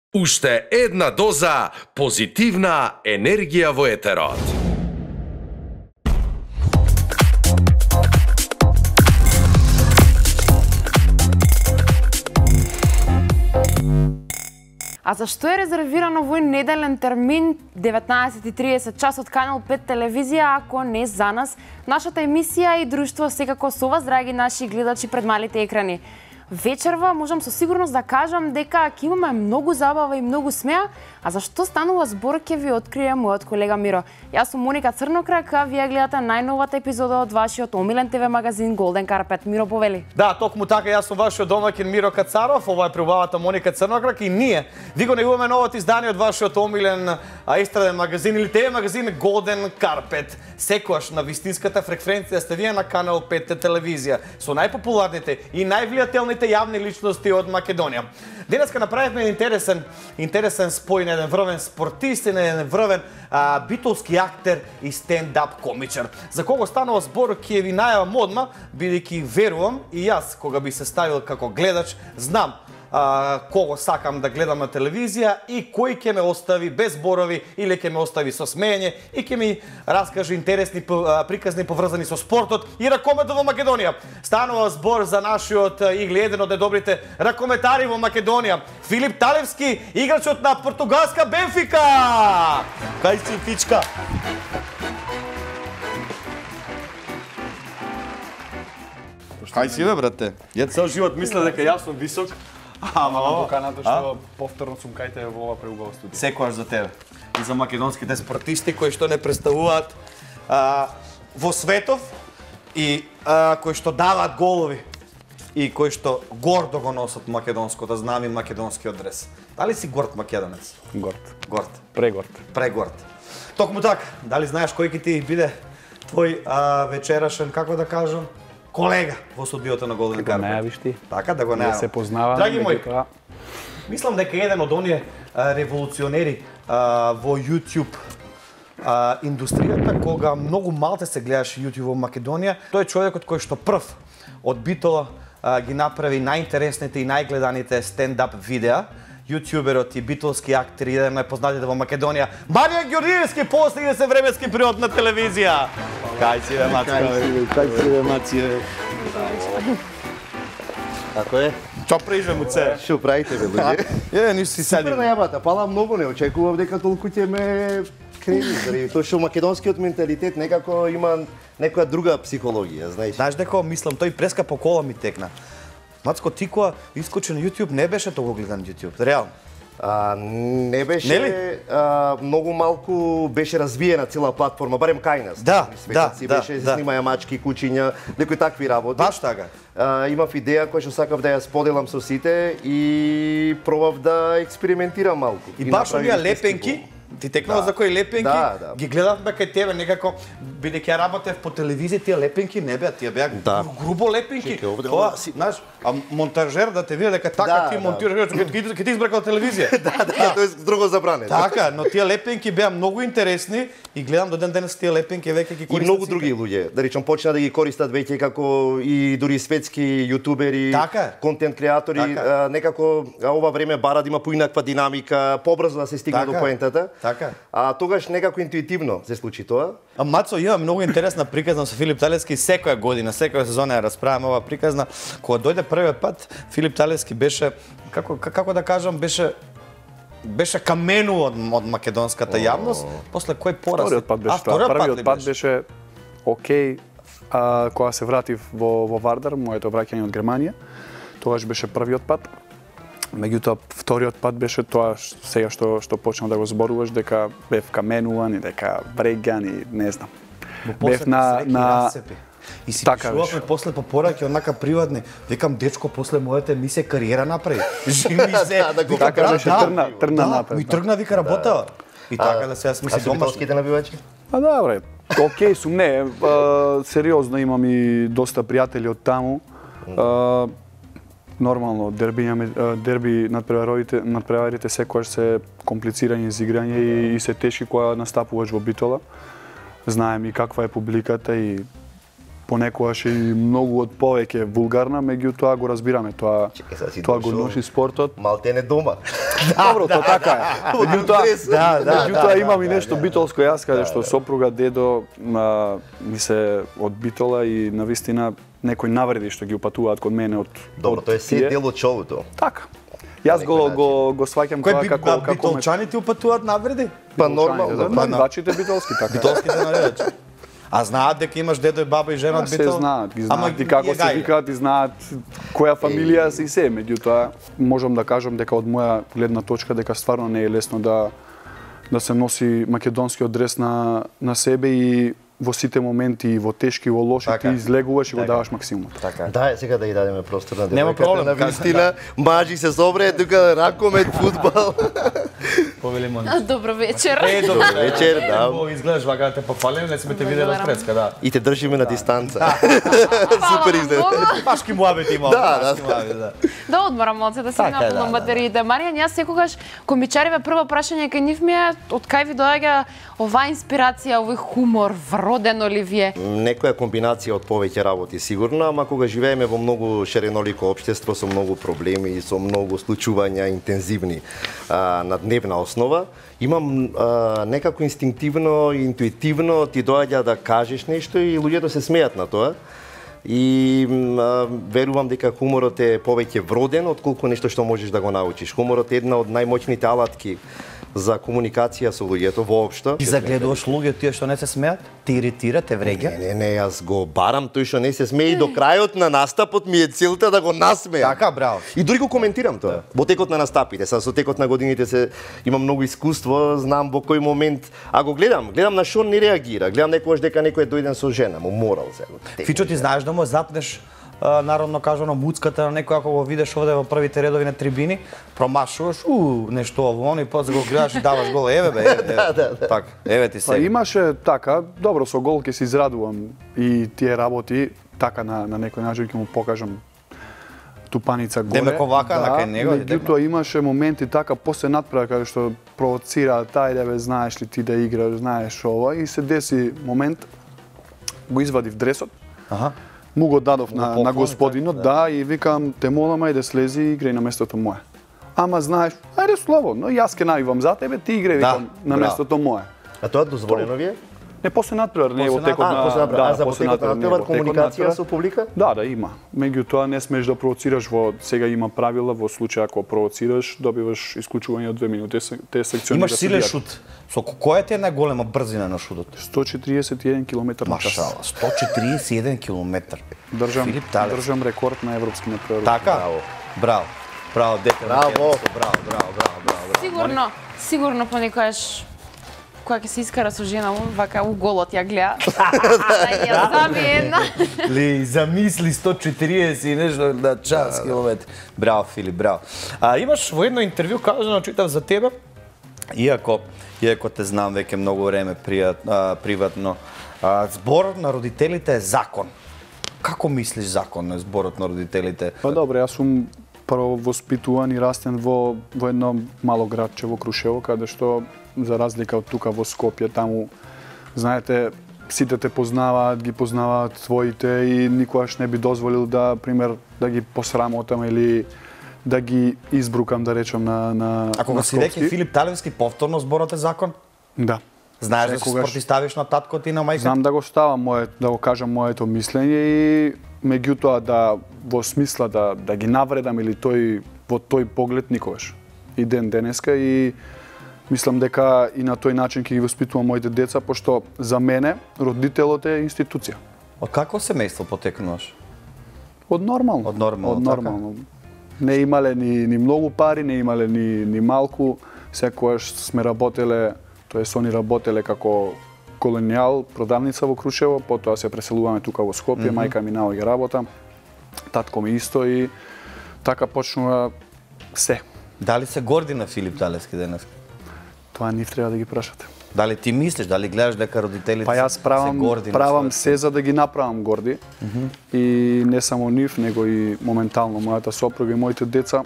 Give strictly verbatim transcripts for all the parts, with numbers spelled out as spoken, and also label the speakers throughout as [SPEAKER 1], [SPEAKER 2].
[SPEAKER 1] Уште една доза позитивна енергија во етерот.
[SPEAKER 2] А зашто е резервирано во неделен термин деветнаесет и тридесет час од Канал пет телевизија, ако не за нас, нашата емисија и друштво секако со вас, драги наши гледачи пред малите екрани. Вечерва можам со сигурност да кажам дека ќе имаме многу забава и многу смеа, а зашто станува збор ќе ви открие мојот колега Миро. Јас сум Моника Црнокрак, а вие гледате најновата епизода од вашиот омилен ТВ магазин Голден Карпет. Миро, повели.
[SPEAKER 3] Да, токму така, јас сум вашиот домаќин Миро Кацаров, ова е преубавата Моника Црнокрак и ние ви го негуваме новото издание од вашиот омилен естраден магазин или ТВ магазин Голден Карпет. Секојаш на вистинската фреквенција сте вие на Канал пет телевизија со најпопуларните и највлијателните јавни личности од Македонија. Денеска направивме интересен интересен спој на еден врвен спортист и на еден врвен а, битолски актер и стендап комичар. За кого станува збор ќе ви најавам одма, бидејќи верувам и јас кога би се ставил како гледач, знам а, кого сакам да гледам на телевизија и кој ќе ме остави без зборови или ќе ме остави со смеење и ќе ми раскаже интересни приказни поврзани со спортот и ракометот во Македонија. Станува збор за нашиот игли, еден од најдобрите ракометари во Македонија, Филип Талевски, играчот на португалска Бенфика. Кај си, пичка? Кај си, бе, брате? Ја цел живот мисля дека јас сум висок.
[SPEAKER 4] Ама на поканата што повторно сум кај тебе во ова преубава студија.
[SPEAKER 3] Секојаш за тебе. И за македонските спортисти кои што не представуваат а, во светов и а, кои што даваат голови и кои што гордо го носат македонското знаме и македонскиот дрес. Дали си горд македонец?
[SPEAKER 4] Горд.
[SPEAKER 3] Горд.
[SPEAKER 4] Прегорд.
[SPEAKER 3] Прегорд. Токму така, дали знаеш кој ќе ти биде твој а, вечерашен, како да кажам, колега во студиото на Голден Карпет?
[SPEAKER 4] Да го најавиш ти.
[SPEAKER 3] Така, да го најавам.
[SPEAKER 4] Да се познаваме.
[SPEAKER 3] Драги мои,
[SPEAKER 4] тоа...
[SPEAKER 3] мислам дека еден од оние а, револуционери а, во YouTube а, индустријата, кога многу малте се гледаше YouTube во Македонија, тој е човекот кој што прв од Битола а, ги направи најинтересните и најгледаните стендап видеа. Ютуберот и битолски актер, еден најпознатите во Македонија, Маријан Ѓорѓиевски, постигна се временски период на телевизија. Кај си, бе, Мацка, бе?
[SPEAKER 5] Кај си, бе, Мација, бе? Како е?
[SPEAKER 3] Чо прижве му це?
[SPEAKER 5] Шо правите, бе, луѓе?
[SPEAKER 3] Е, ништо си седи.
[SPEAKER 5] Супер најавата, пала многу, не очекував дека толку ќе ме крени, заради тоа што македонскиот менталитет некако има некоја друга психологија, знаеш.
[SPEAKER 3] Знаеш дека мислам, тој преска по кола ми текна. Мацко, ти кога искочи на YouTube, не беше толку гледан YouTube, реално.
[SPEAKER 5] А, не беше,
[SPEAKER 3] Нели?
[SPEAKER 5] а, многу малку беше развиена цела платформа, барем кај нас.
[SPEAKER 3] Да, да,
[SPEAKER 5] си
[SPEAKER 3] да,
[SPEAKER 5] беше,
[SPEAKER 3] да.
[SPEAKER 5] се снимаја мачки, кучиња, некои такви работи.
[SPEAKER 3] Баш така.
[SPEAKER 5] А, имав идеја која што сакав да ја споделам со сите и пробав да експериментирам малку.
[SPEAKER 3] И баш
[SPEAKER 5] направив
[SPEAKER 3] овие
[SPEAKER 5] фестивал.
[SPEAKER 3] лепенки, ти текнува
[SPEAKER 5] Да.
[SPEAKER 3] за кои лепенки,
[SPEAKER 5] Да, да.
[SPEAKER 3] ги гледавме кај тебе некако, бидејќи ја работев по телевизија, тие лепенки не беа, тие беа
[SPEAKER 5] Да.
[SPEAKER 3] грубо лепенки.
[SPEAKER 5] Чекай, овде
[SPEAKER 3] Тоа,
[SPEAKER 5] го-
[SPEAKER 3] си, знаеш, а монтажер да те види дека така
[SPEAKER 5] Да,
[SPEAKER 3] ти
[SPEAKER 5] да.
[SPEAKER 3] монтираш, ќе ќе- ќе ти избракал телевизија.
[SPEAKER 5] Да, да, тоа е друго забрането.
[SPEAKER 3] Така, но тие лепенки беа многу интересни и гледам до ден денес тие лепенки веќе ги
[SPEAKER 5] И
[SPEAKER 3] користат
[SPEAKER 5] многу
[SPEAKER 3] сите.
[SPEAKER 5] други луѓе, да речам, почна да ги користат веќе како и дури светски јутубери,
[SPEAKER 3] Така е.
[SPEAKER 5] контент креатори,
[SPEAKER 3] Така е.
[SPEAKER 5] а, некако а, ова време бара да има поинаква динамика, побрзо да се стигне
[SPEAKER 3] Така
[SPEAKER 5] до
[SPEAKER 3] е.
[SPEAKER 5] поентата.
[SPEAKER 3] Така е.
[SPEAKER 5] А тогаш некако интуитивно се случи тоа.
[SPEAKER 3] А Мацо, има многу интересна приказна со Филип Талевски, секоја година, секоја сезона ја расправаме ова приказна. Кога дојде првиот пат, Филип Талевски беше, како, како да кажам, беше беше каменува од, од македонската јавност, после кој порас?
[SPEAKER 4] Вториот пат беше
[SPEAKER 3] А,
[SPEAKER 4] тоа.
[SPEAKER 3] вториот
[SPEAKER 4] Првиот
[SPEAKER 3] ли
[SPEAKER 4] пат беше окей, а, кога се вратив во, во Вардар, моето враќање од Германија. Тогаш беше првиот пат. Меѓутоа, вториот пат беше тоа ш- сега што што почнав да го зборуваш, дека бев каменуван и дека бреган и не знам. Бев на на
[SPEAKER 3] И си
[SPEAKER 4] Така
[SPEAKER 3] пишувавме
[SPEAKER 4] беше.
[SPEAKER 3] после по пораки однака приватни. Викам, дечко, после мојата емисија кариера направи. Живи се.
[SPEAKER 5] Да, да го
[SPEAKER 3] Вика,
[SPEAKER 4] Така
[SPEAKER 3] брат,
[SPEAKER 4] беше,
[SPEAKER 3] да,
[SPEAKER 4] тргна- тргна
[SPEAKER 3] да,
[SPEAKER 4] напред,
[SPEAKER 3] ми
[SPEAKER 4] да.
[SPEAKER 3] тргна, вика, работава. И така да сега сме
[SPEAKER 5] А
[SPEAKER 3] си
[SPEAKER 5] со
[SPEAKER 3] домашни.
[SPEAKER 5] битолските набивачи?
[SPEAKER 4] А да, бре. Окей сум, не, а, сериозно имам и доста пријатели од таму. А, нормално, дербиња, а, дерби надпреварите, надпреварите секогаш се комплицирање за играње и, и се тешки кога настапуваш во Битола. Знаем и каква е публиката и понекогаш и многу од повеќе вулгарна, меѓутоа го разбираме тоа.
[SPEAKER 5] Чекај, сега си
[SPEAKER 4] Тоа го
[SPEAKER 5] дошол.
[SPEAKER 4] носи спортот.
[SPEAKER 5] Малтене дома.
[SPEAKER 4] Добро, тоа така е. Меѓутоа,
[SPEAKER 5] Да, да,
[SPEAKER 4] меѓутоа
[SPEAKER 5] да,
[SPEAKER 4] имам и
[SPEAKER 5] да,
[SPEAKER 4] нешто
[SPEAKER 5] да.
[SPEAKER 4] битолско јас, каде што сопруга, дедо а, ми се од битола и навистина некој навреди што ги упатуваат код мене од
[SPEAKER 5] Добро,
[SPEAKER 4] од
[SPEAKER 5] тоа е се
[SPEAKER 4] тие.
[SPEAKER 5] дел од шоуто.
[SPEAKER 4] Така. Јас го
[SPEAKER 5] некој
[SPEAKER 4] го го сваќам
[SPEAKER 3] Кој
[SPEAKER 4] тоа
[SPEAKER 3] би,
[SPEAKER 4] како
[SPEAKER 3] како
[SPEAKER 4] како ме-
[SPEAKER 3] битолчаните упатуваат навреди?
[SPEAKER 5] Па нормално,
[SPEAKER 4] да,
[SPEAKER 5] па на-
[SPEAKER 4] навачите битолски така.
[SPEAKER 3] Битолските наредачи. А знаат дека имаш дедо и баба и жена
[SPEAKER 4] А,
[SPEAKER 3] од
[SPEAKER 4] се
[SPEAKER 3] битол?
[SPEAKER 4] знаат, ги
[SPEAKER 3] Ама
[SPEAKER 4] знаат и како
[SPEAKER 3] ги
[SPEAKER 4] се
[SPEAKER 3] гајле.
[SPEAKER 4] викаат и знаат која фамилија се и се, меѓутоа можам да кажам дека од моја гледна точка дека стварно не е лесно да да се носи македонскиот дрес на на себе и во сите моменти, и во тешки, и во лоши,
[SPEAKER 3] Така.
[SPEAKER 4] ти излегуваш и го
[SPEAKER 3] Така.
[SPEAKER 4] даваш максимумот.
[SPEAKER 3] Така е.
[SPEAKER 5] Да, сега да ја дадеме простор на
[SPEAKER 3] Нема
[SPEAKER 5] девојката,
[SPEAKER 3] проблем,
[SPEAKER 5] на
[SPEAKER 3] кажа,
[SPEAKER 5] вистина, мажи се собре, тука ракомет, фудбал.
[SPEAKER 3] Повели Мони.
[SPEAKER 2] Добро вечер.
[SPEAKER 3] Е, добро
[SPEAKER 5] вечер, да.
[SPEAKER 3] Во изгледаш вака да те пофалим, не сме те видели од
[SPEAKER 2] Благодарам.
[SPEAKER 3] преска, да.
[SPEAKER 5] И те држиме на дистанца.
[SPEAKER 2] Фала
[SPEAKER 5] Супер
[SPEAKER 2] вам
[SPEAKER 5] изгледа.
[SPEAKER 2] многу.
[SPEAKER 3] Башки муабет има.
[SPEAKER 5] Да,
[SPEAKER 3] башки
[SPEAKER 5] да.
[SPEAKER 3] муабет, да.
[SPEAKER 2] Да одморам малце да се
[SPEAKER 3] Така е, да,
[SPEAKER 2] напълнам
[SPEAKER 3] да,
[SPEAKER 2] батериите. Маријан, јас секогаш комичариве прво прашање кај нив ми е од кај ви доаѓа оваа инспирација, овој хумор, вродено ли ви е?
[SPEAKER 5] Некоја комбинација од повеќе работи сигурно, ама кога живееме во многу ширенолико општество со многу проблеми, со многу случувања интензивни а, на дневна основа, имам а, некако инстинктивно и интуитивно ти доаѓа да кажеш нешто и луѓето се смеат на тоа. И м, а, верувам дека хуморот е повеќе вроден отколку нешто што можеш да го научиш. Хуморот е една од најмоćните алатки за комуникација со луѓето воопшто.
[SPEAKER 3] Ти загледуваш луѓе тие што не се смеат? Ти иритира, те вреѓа?
[SPEAKER 5] Не, не, не, јас го барам тој што не се смее и до крајот на настапот ми е целта да го насмеам.
[SPEAKER 3] Така, браво.
[SPEAKER 5] И дури го коментирам тоа. Во текот на настапите, са со текот на годините се имам многу искуство, знам во кој момент, а го гледам, гледам на што не реагира. Гледам некогаш дека некој е дојден со жена, му морал се.
[SPEAKER 3] Фичо, ти знаеш да му запнеш а, народно кажано муцката на некој ако го видиш овде во првите редови на трибини, промашуваш, у, нешто ово, оно и после го гледаш и даваш гол, еве бе, еве, еве. Така, еве ти
[SPEAKER 4] Па
[SPEAKER 3] се.
[SPEAKER 4] имаше така, добро со гол ќе се израдувам и тие работи така на на некој начин ќе му покажам тупаница горе.
[SPEAKER 3] Демек овака, на кај него,
[SPEAKER 4] Меѓутоа имаше моменти така после надпревар каде што провоцираат тајде бе, знаеш ли ти да играш, знаеш ова и се деси момент го извадив дресот.
[SPEAKER 3] Аха.
[SPEAKER 4] Му го дадов на,
[SPEAKER 3] поклони,
[SPEAKER 4] на господинот,
[SPEAKER 3] така,
[SPEAKER 4] да. и викам, те молам, ајде слези и играј на местото мое. Ама знаеш, ајде слободно, јас ке наивам за тебе, ти играј,
[SPEAKER 3] Да,
[SPEAKER 4] викам, на
[SPEAKER 3] браво.
[SPEAKER 4] местото мое.
[SPEAKER 5] А тоа дозволено ви е?
[SPEAKER 4] Не, после надпревар, не е во
[SPEAKER 3] После
[SPEAKER 4] текот
[SPEAKER 5] А,
[SPEAKER 4] на...
[SPEAKER 5] после надпревар, а за во
[SPEAKER 4] после
[SPEAKER 5] текот на
[SPEAKER 4] надпревар, не е
[SPEAKER 5] надпревар
[SPEAKER 4] во текот на
[SPEAKER 5] комуникација
[SPEAKER 4] надпревар.
[SPEAKER 5] со публика?
[SPEAKER 4] Да, да, има. Меѓутоа не смееш да провоцираш во сега има правила во случај ако провоцираш добиваш исклучување од две минути, се- те секционира
[SPEAKER 3] Имаш силен
[SPEAKER 4] судијата.
[SPEAKER 3] шут. Со која ти е најголема брзина на шутот?
[SPEAKER 4] сто четириесет и еден километар на час.
[SPEAKER 3] Машала, сто четириесет и еден километар.
[SPEAKER 4] Држам,
[SPEAKER 3] Филип Талес.
[SPEAKER 4] држам рекорд на европски надпревар.
[SPEAKER 3] Така?
[SPEAKER 5] Браво.
[SPEAKER 3] Браво. Браво, дете.
[SPEAKER 5] Браво.
[SPEAKER 3] Македонско, Браво, браво, браво, браво. браво.
[SPEAKER 2] Сигурно, сигурно понекогаш која ќе се искара со жена му, вака у голот ја гледа. Да ја зами една.
[SPEAKER 3] Ли, замисли сто четириесет и нешто на час километри. Браво, Филип, браво. А имаш во едно интервју кажано, читав за тебе, иако иако те знам веќе многу време пријат, а, приватно, а, зборот на родителите е закон. Како мислиш закон на зборот на родителите?
[SPEAKER 4] Па добре, јас сум прво воспитуван и растен во во едно мало градче во Крушево, каде што за разлика од тука во Скопје, таму знаете сите те познаваат, ги познаваат твоите и никогаш не би дозволил да пример да ги посрамотам или да ги избрукам да речам на на
[SPEAKER 3] Ако
[SPEAKER 4] на
[SPEAKER 3] го си веќе
[SPEAKER 4] скопски.
[SPEAKER 3] Филип Талевски повторно зборот е закон?
[SPEAKER 4] Да.
[SPEAKER 3] Знаеш да се
[SPEAKER 4] Секогаш.
[SPEAKER 3] спротиставиш на таткот и на мајката?
[SPEAKER 4] Знам да го ставам мое, да го кажам моето мислење и меѓутоа да во смисла да да ги навредам или тој во тој поглед никогаш. И ден денеска и мислам дека и на тој начин ќе ги воспитувам моите деца, пошто за мене родителот е институција.
[SPEAKER 3] Од какво семејство потекнуваш?
[SPEAKER 4] Од нормално.
[SPEAKER 3] Од нормално,
[SPEAKER 4] Од
[SPEAKER 3] така?
[SPEAKER 4] нормално. Не имале ни, ни многу пари, не имале ни, ни малку. Секогаш сме работеле, тоест они работеле како колонијал, продавница во Крушево, потоа се преселуваме тука во Скопје, mm -hmm. мајка ми наоѓа работа, татко ми исто и така почнува се.
[SPEAKER 3] Дали се горди на Филип Талевски денес?
[SPEAKER 4] Тоа нив треба да ги прашате.
[SPEAKER 3] Дали ти мислиш, дали гледаш дека родителите
[SPEAKER 4] Па јас
[SPEAKER 3] се
[SPEAKER 4] правам,
[SPEAKER 3] горди
[SPEAKER 4] правам
[SPEAKER 3] на
[SPEAKER 4] се за да ги направам горди. Mm -hmm. И не само нив, него и моментално мојата сопруга и моите деца.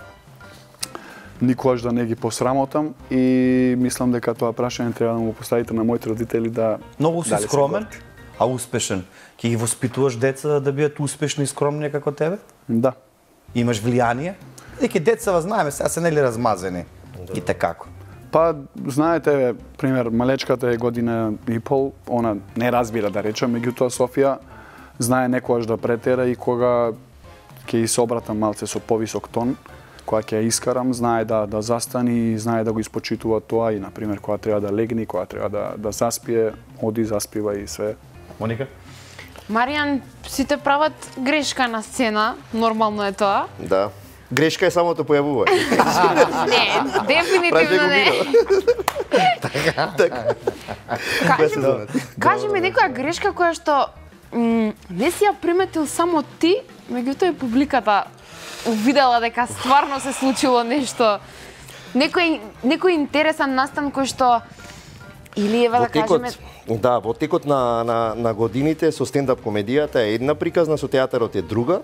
[SPEAKER 4] Никогаш да не ги посрамотам и мислам дека тоа прашање треба да му го поставите на моите родители да
[SPEAKER 3] Многу си
[SPEAKER 4] дали се
[SPEAKER 3] скромен,
[SPEAKER 4] горди.
[SPEAKER 3] а успешен, ќе ги воспитуваш деца да бидат успешни и скромни како тебе?
[SPEAKER 4] Да.
[SPEAKER 3] Имаш влијание? Деки деца знаеме, сега се нели размазени. И такако.
[SPEAKER 4] Па, знаете, пример, малечката е година и пол, она не разбира да речем, меѓутоа Софија знае некогаш да претера и кога ќе се обратам малце со повисок тон, кога ќе ја искарам, знае да да застани, знае да го испочитува тоа и на пример кога треба да легне, кога треба да да заспие, оди заспива и све.
[SPEAKER 3] Моника?
[SPEAKER 2] Маријан, сите прават грешка на сцена, нормално е тоа.
[SPEAKER 5] Да. Грешка е самото појавување.
[SPEAKER 2] Не, дефинитивно не.
[SPEAKER 5] Така.
[SPEAKER 2] Кажи ми, кажи ми некоја грешка која што м, не си ја приметил само ти, меѓутоа и публиката увидела дека стварно се случило нешто. Некој некој интересен настан кој што или ева да кажеме.
[SPEAKER 5] Да, во текот на, на, на годините со стендап комедијата е една приказна, со театарот е друга,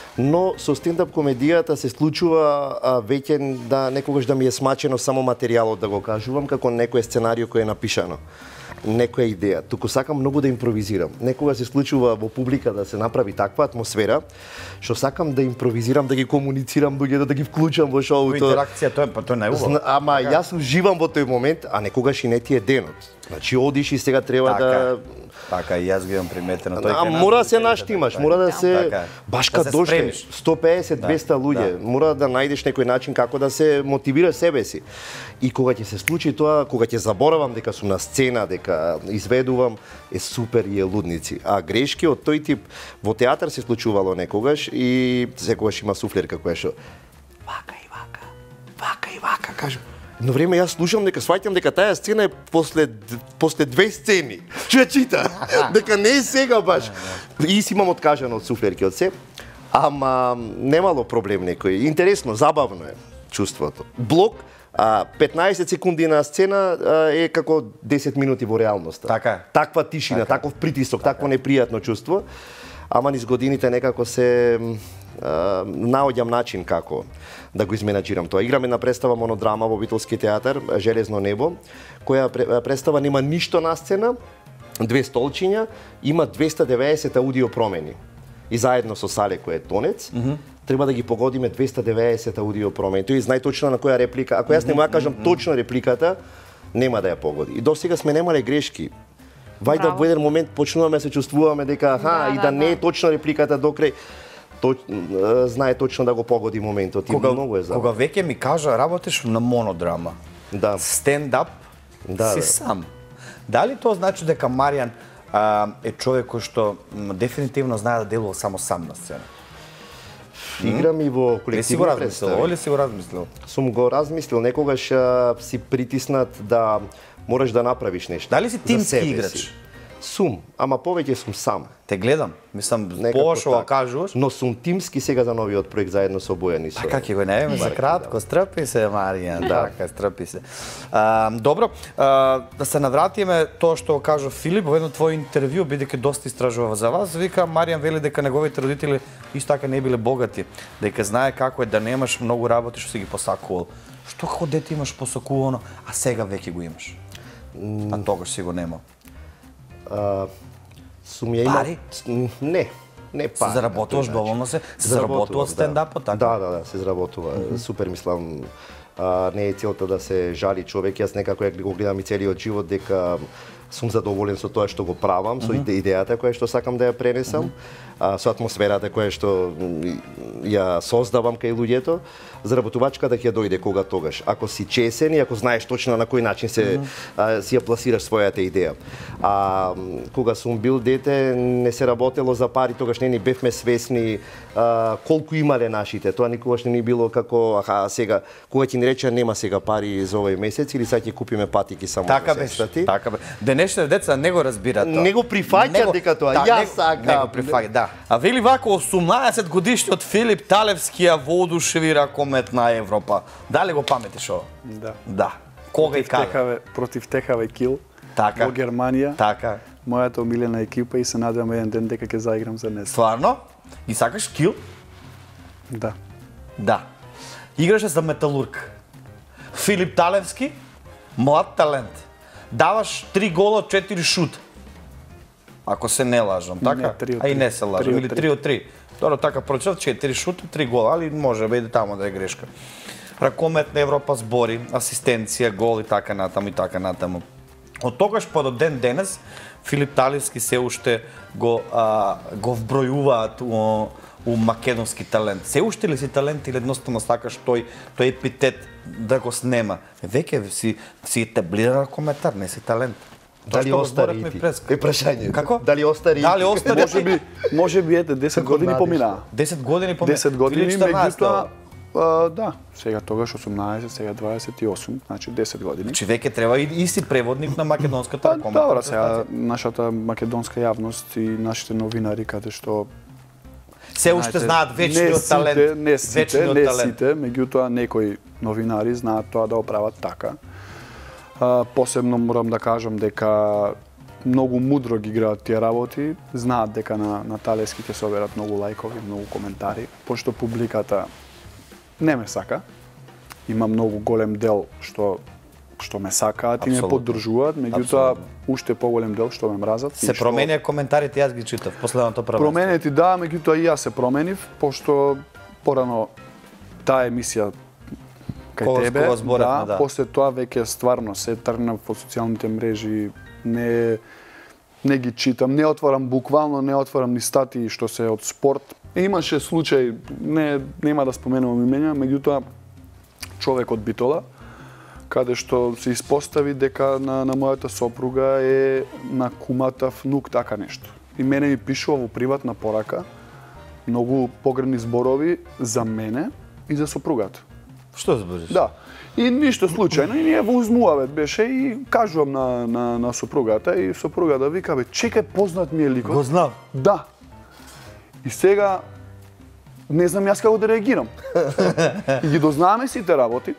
[SPEAKER 5] но со стендап комедијата се случува а, веќе да некогаш да ми е смачено само материјалот да го кажувам, како некој сценарио кој е напишано. Некоја идеја. Туку сакам многу да импровизирам. Некога се случува во публика да се направи таква атмосфера, што сакам да импровизирам, да ги комуницирам луѓето, да ги вклучам во шоуто.
[SPEAKER 3] Интеракција, тоа е па тоа е најубаво.
[SPEAKER 5] Ама јас уживам во тој момент, а некогаш и не ти е денот. Значи одиш и сега треба
[SPEAKER 3] така,
[SPEAKER 5] да
[SPEAKER 3] така и јас ги имам приметено.
[SPEAKER 5] А мора да се наштимаш, мора да се баш кад дошли сто песет двеста луѓе, мора да најдеш некој начин како да се мотивираш себе си. И кога ќе се случи тоа, кога ќе заборавам дека сум на сцена, дека изведувам, е супер и е лудници. А грешки од тој тип во театар се случувало некогаш и секогаш има суфлерка која што вака и вака, вака и вака, кажу. Но време јас слушам дека сваќам дека таа сцена е после после две сцени. Што ја чита? Дека не е сега баш. И си имам откажано од суфлерки од се. Ама немало проблем некој. Интересно, забавно е чувството. Блок а, петнаесет секунди на сцена а, е како десет минути во реалноста.
[SPEAKER 3] Така.
[SPEAKER 5] Таква тишина, така. Таков притисок, така. Такво непријатно чувство. Ама низ годините некако се а, наоѓам начин како да го изменаџирам тоа. Играме на представа монодрама во Битолски театар Железно небо, која представа нема ништо на сцена, две столчиња, има двеста деветдесет аудио промени. И заедно со Сале кој е тонец, mm -hmm. треба да ги погодиме двеста деветдесет аудио промени. Тој знае точно на која реплика. Ако јас не му ја кажам mm -hmm. точно репликата, нема да ја погоди. И досега сме немале грешки. Вајде во еден момент почнуваме да се чувствуваме дека аха, да, и да, да не е точно репликата до крај. То, знае точно да го погоди моментот.
[SPEAKER 3] Кога,
[SPEAKER 5] многу е забавно.
[SPEAKER 3] Кога веќе ми кажа работиш на монодрама,
[SPEAKER 5] да.
[SPEAKER 3] стендап,
[SPEAKER 5] да,
[SPEAKER 3] си
[SPEAKER 5] да.
[SPEAKER 3] сам. Дали тоа значи дека Маријан а, е човек кој што м, дефинитивно знае да делува само сам на сцена?
[SPEAKER 5] Играм и во колективни
[SPEAKER 3] представи.
[SPEAKER 5] представи.
[SPEAKER 3] Или си го размислил?
[SPEAKER 5] Сум го размислил, некогаш а, си притиснат да можеш да направиш нешто.
[SPEAKER 3] Дали си тимски играч?
[SPEAKER 5] Сум, ама повеќе сум сам.
[SPEAKER 3] Те гледам, мислам, пошо кажуваш.
[SPEAKER 5] Но сум тимски сега за новиот проект заедно со Бојан и со.
[SPEAKER 3] Така ќе го најдеме за кратко, стрпи се Маријан, да. Така, стрпи се. А, добро, а, да се навратиме тоа што кажа Филип во едно твое интервју, бидејќи доста истражува за вас, вика Маријан вели дека неговите родители исто така не биле богати, дека знае како е да немаш многу работи што си ги посакувал. Што како дете имаш посакувано, а сега веќе го имаш? А тогаш си го немал.
[SPEAKER 5] А, сум ја имал...
[SPEAKER 3] Пари?
[SPEAKER 5] Не, не пари.
[SPEAKER 3] Се заработуваш доволно се? Се заработува од стендапот, така?
[SPEAKER 5] Да, да, да, се заработува. Mm -hmm. Супер, мислам, а, не е целта да се жали човек. Јас некако ја го гледам и целиот живот дека сум задоволен со тоа што го правам, со mm -hmm. идејата која што сакам да ја пренесам, mm -hmm. а, со атмосферата која што ја создавам кај луѓето. Заработувачката ќе дојде кога тогаш. Ако си чесен и ако знаеш точно на кој начин се mm -hmm. а, си ја пласираш својата идеја. А кога сум бил дете не се работело за пари, тогаш не ни бевме свесни а, колку имале нашите. Тоа никогаш не ни било како аха сега кога ќе ни рече нема сега пари за овој месец или сега ќе купиме патики само
[SPEAKER 3] така
[SPEAKER 5] за
[SPEAKER 3] беше, така бе. Денешните деца не го разбираат тоа.
[SPEAKER 5] Не го прифаќаат дека тоа.
[SPEAKER 3] Да,
[SPEAKER 5] јас
[SPEAKER 3] не,
[SPEAKER 5] сакам.
[SPEAKER 3] Не го прифаќаат, да. А вели вако осумнаесет годишниот Филип Талевски ја воодушевира комет на Европа. Дали го паметиш ово?
[SPEAKER 4] Да.
[SPEAKER 3] Да. Кога и каде?
[SPEAKER 4] Против Техаве Кил.
[SPEAKER 3] Така.
[SPEAKER 4] Во Германија.
[SPEAKER 3] Така.
[SPEAKER 4] Мојата омилена екипа и се надевам еден ден дека ќе заиграм за неа.
[SPEAKER 3] Стварно? И сакаш Кил?
[SPEAKER 4] Да.
[SPEAKER 3] Да. Играше за Металург. Филип Талевски, млад талент. Даваш три гола, четири шут. ако се не лажам, така?
[SPEAKER 4] Не, три од
[SPEAKER 3] А и
[SPEAKER 4] три.
[SPEAKER 3] не се лажам,
[SPEAKER 4] Три од
[SPEAKER 3] или
[SPEAKER 4] три.
[SPEAKER 3] три од три. Добро, така прочитав, четири шути, три гола, али може би таму да е грешка. Ракомет на Европа збори, асистенција, гол и така натаму и така натаму. Од тогаш па до ден денес Филип Талевски се уште го а, го вбројуваат у, у македонски талент. Се уште ли си талент или едноставно сакаш тој тој епитет да го снема? Веќе си си етаблиран коментар, не си талент. Тоа
[SPEAKER 5] Дали
[SPEAKER 3] што го
[SPEAKER 5] остари
[SPEAKER 3] зборевме
[SPEAKER 5] и ти?
[SPEAKER 3] през-
[SPEAKER 5] Е прашање.
[SPEAKER 3] Како?
[SPEAKER 5] Дали остари?
[SPEAKER 3] Дали остари?
[SPEAKER 4] Може би, може би ете десет
[SPEAKER 5] Како
[SPEAKER 4] години
[SPEAKER 5] надежда.
[SPEAKER 4] поминаа.
[SPEAKER 3] десет години помина.
[SPEAKER 4] десет години,
[SPEAKER 3] Или четрнаесет,
[SPEAKER 4] меѓутоа, а, да, сега тогаш осумнаесет, сега дваесет и осум, значи десет години.
[SPEAKER 3] Значи веќе треба и, и си преводник на македонската
[SPEAKER 4] Па,
[SPEAKER 3] ракометна
[SPEAKER 4] добро, сега
[SPEAKER 3] престација.
[SPEAKER 4] нашата македонска јавност и нашите новинари каде што
[SPEAKER 3] Се уште
[SPEAKER 4] знаете,
[SPEAKER 3] знаат
[SPEAKER 4] не
[SPEAKER 3] вечниот
[SPEAKER 4] сите,
[SPEAKER 3] талент.
[SPEAKER 4] Не сите,
[SPEAKER 3] вечниот
[SPEAKER 4] не
[SPEAKER 3] талент.
[SPEAKER 4] сите, меѓутоа некои новинари знаат тоа да оправат така. А, посебно морам да кажам дека многу мудро ги играат тие работи, знаат дека на, на Талевски ќе соберат многу лајкови, многу коментари, пошто публиката не ме сака. Има многу голем дел што што ме сакаат и ме
[SPEAKER 3] Апсолутно.
[SPEAKER 4] поддржуваат, меѓутоа уште поголем дел што ме мразат. и
[SPEAKER 3] Се
[SPEAKER 4] што-
[SPEAKER 3] променија коментарите, јас ги читав последното првенство.
[SPEAKER 4] Променети да, меѓутоа и јас се променив, пошто порано таа емисија кај
[SPEAKER 3] Кога-
[SPEAKER 4] тебе,
[SPEAKER 3] кога зборевме, да.
[SPEAKER 4] после тоа веќе стварно се тргнав по социјалните мрежи, не не ги читам, не отварам буквално, не отварам ни статии што се од спорт. И имаше случај, не нема да споменувам имења, меѓутоа човек од Битола, каде што се испостави дека на, на мојата сопруга е на кумата внук така нешто. И мене ми пишува во приватна порака многу погребни зборови за мене и за сопругата.
[SPEAKER 3] Што збориш?
[SPEAKER 4] Да. И ништо случајно, и ние во Узмуавет беше и кажувам на, на, на сопругата и сопругата вика, бе, чекај, познат ми е ликот.
[SPEAKER 3] Го знам.
[SPEAKER 4] Да. И сега не знам јас како да реагирам. И ги дознаваме сите работи.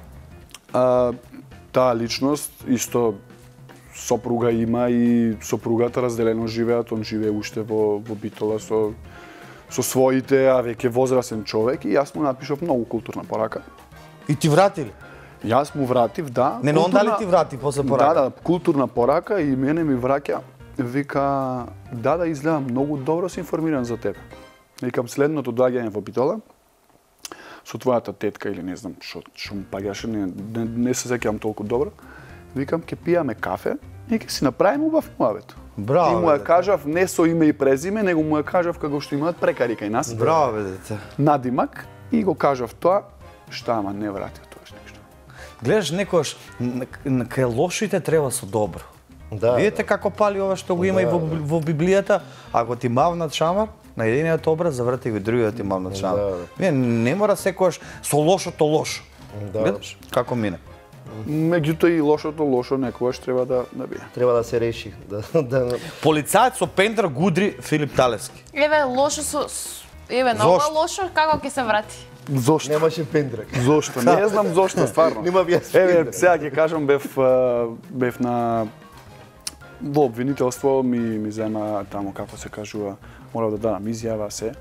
[SPEAKER 4] А, таа личност исто сопруга има и сопругата разделено живеат, он живее уште во во Битола со со своите, а веќе возрасен човек и јас му напишав многу културна порака.
[SPEAKER 3] И ти вратили?
[SPEAKER 4] Јас му вратив, да.
[SPEAKER 3] Не, но он дали
[SPEAKER 4] културна-
[SPEAKER 3] ти врати после порака?
[SPEAKER 4] Да, да, културна порака и мене ми враќа. Вика, да, да, изгледа многу добро си информиран за тебе. Викам, следното доаѓање во Битола, со твојата тетка или не знам што што му паѓаше, не, не, не се сеќавам толку добро. Викам, ќе пијаме кафе и ќе си направиме убав муавет.
[SPEAKER 3] Браво,
[SPEAKER 4] И му ја
[SPEAKER 3] дете.
[SPEAKER 4] кажав не со име и презиме, него му ја кажав како што имаат прекари кај нас.
[SPEAKER 3] Браво, бе, дете.
[SPEAKER 4] Надимак и го кажав тоа, шта ама не вратив тоаш нешто.
[SPEAKER 3] Гледаш некојаш н- н- кај лошите треба со добро.
[SPEAKER 5] Да,
[SPEAKER 3] Видите како пали ова што го има и во, во Библијата, ако ти мавнат шамар, на единиот образ заврти го и другиот ти мавнат шамар.
[SPEAKER 5] Да.
[SPEAKER 3] Не, не мора секојаш со лошото лошо.
[SPEAKER 5] Да.
[SPEAKER 3] Гледаш како мине.
[SPEAKER 4] Меѓутоа и лошото лошо некогаш треба да да биде.
[SPEAKER 5] Треба да се реши. Да, да...
[SPEAKER 3] Полицаец со пендер гудри Филип Талевски.
[SPEAKER 2] Еве, лошо со... с- Еве, многу
[SPEAKER 3] Зошто?
[SPEAKER 2] лошо, како ќе се врати?
[SPEAKER 4] Зошто?
[SPEAKER 5] Немаше пендрак.
[SPEAKER 4] Зошто? Не знам зошто, стварно.
[SPEAKER 5] Нема би јас
[SPEAKER 4] Еве,
[SPEAKER 5] пендрак.
[SPEAKER 4] сега ќе кажам, бев, а, бев на во обвинителство, ми, ми зема таму, како се кажува, морав да дадам изјава, се.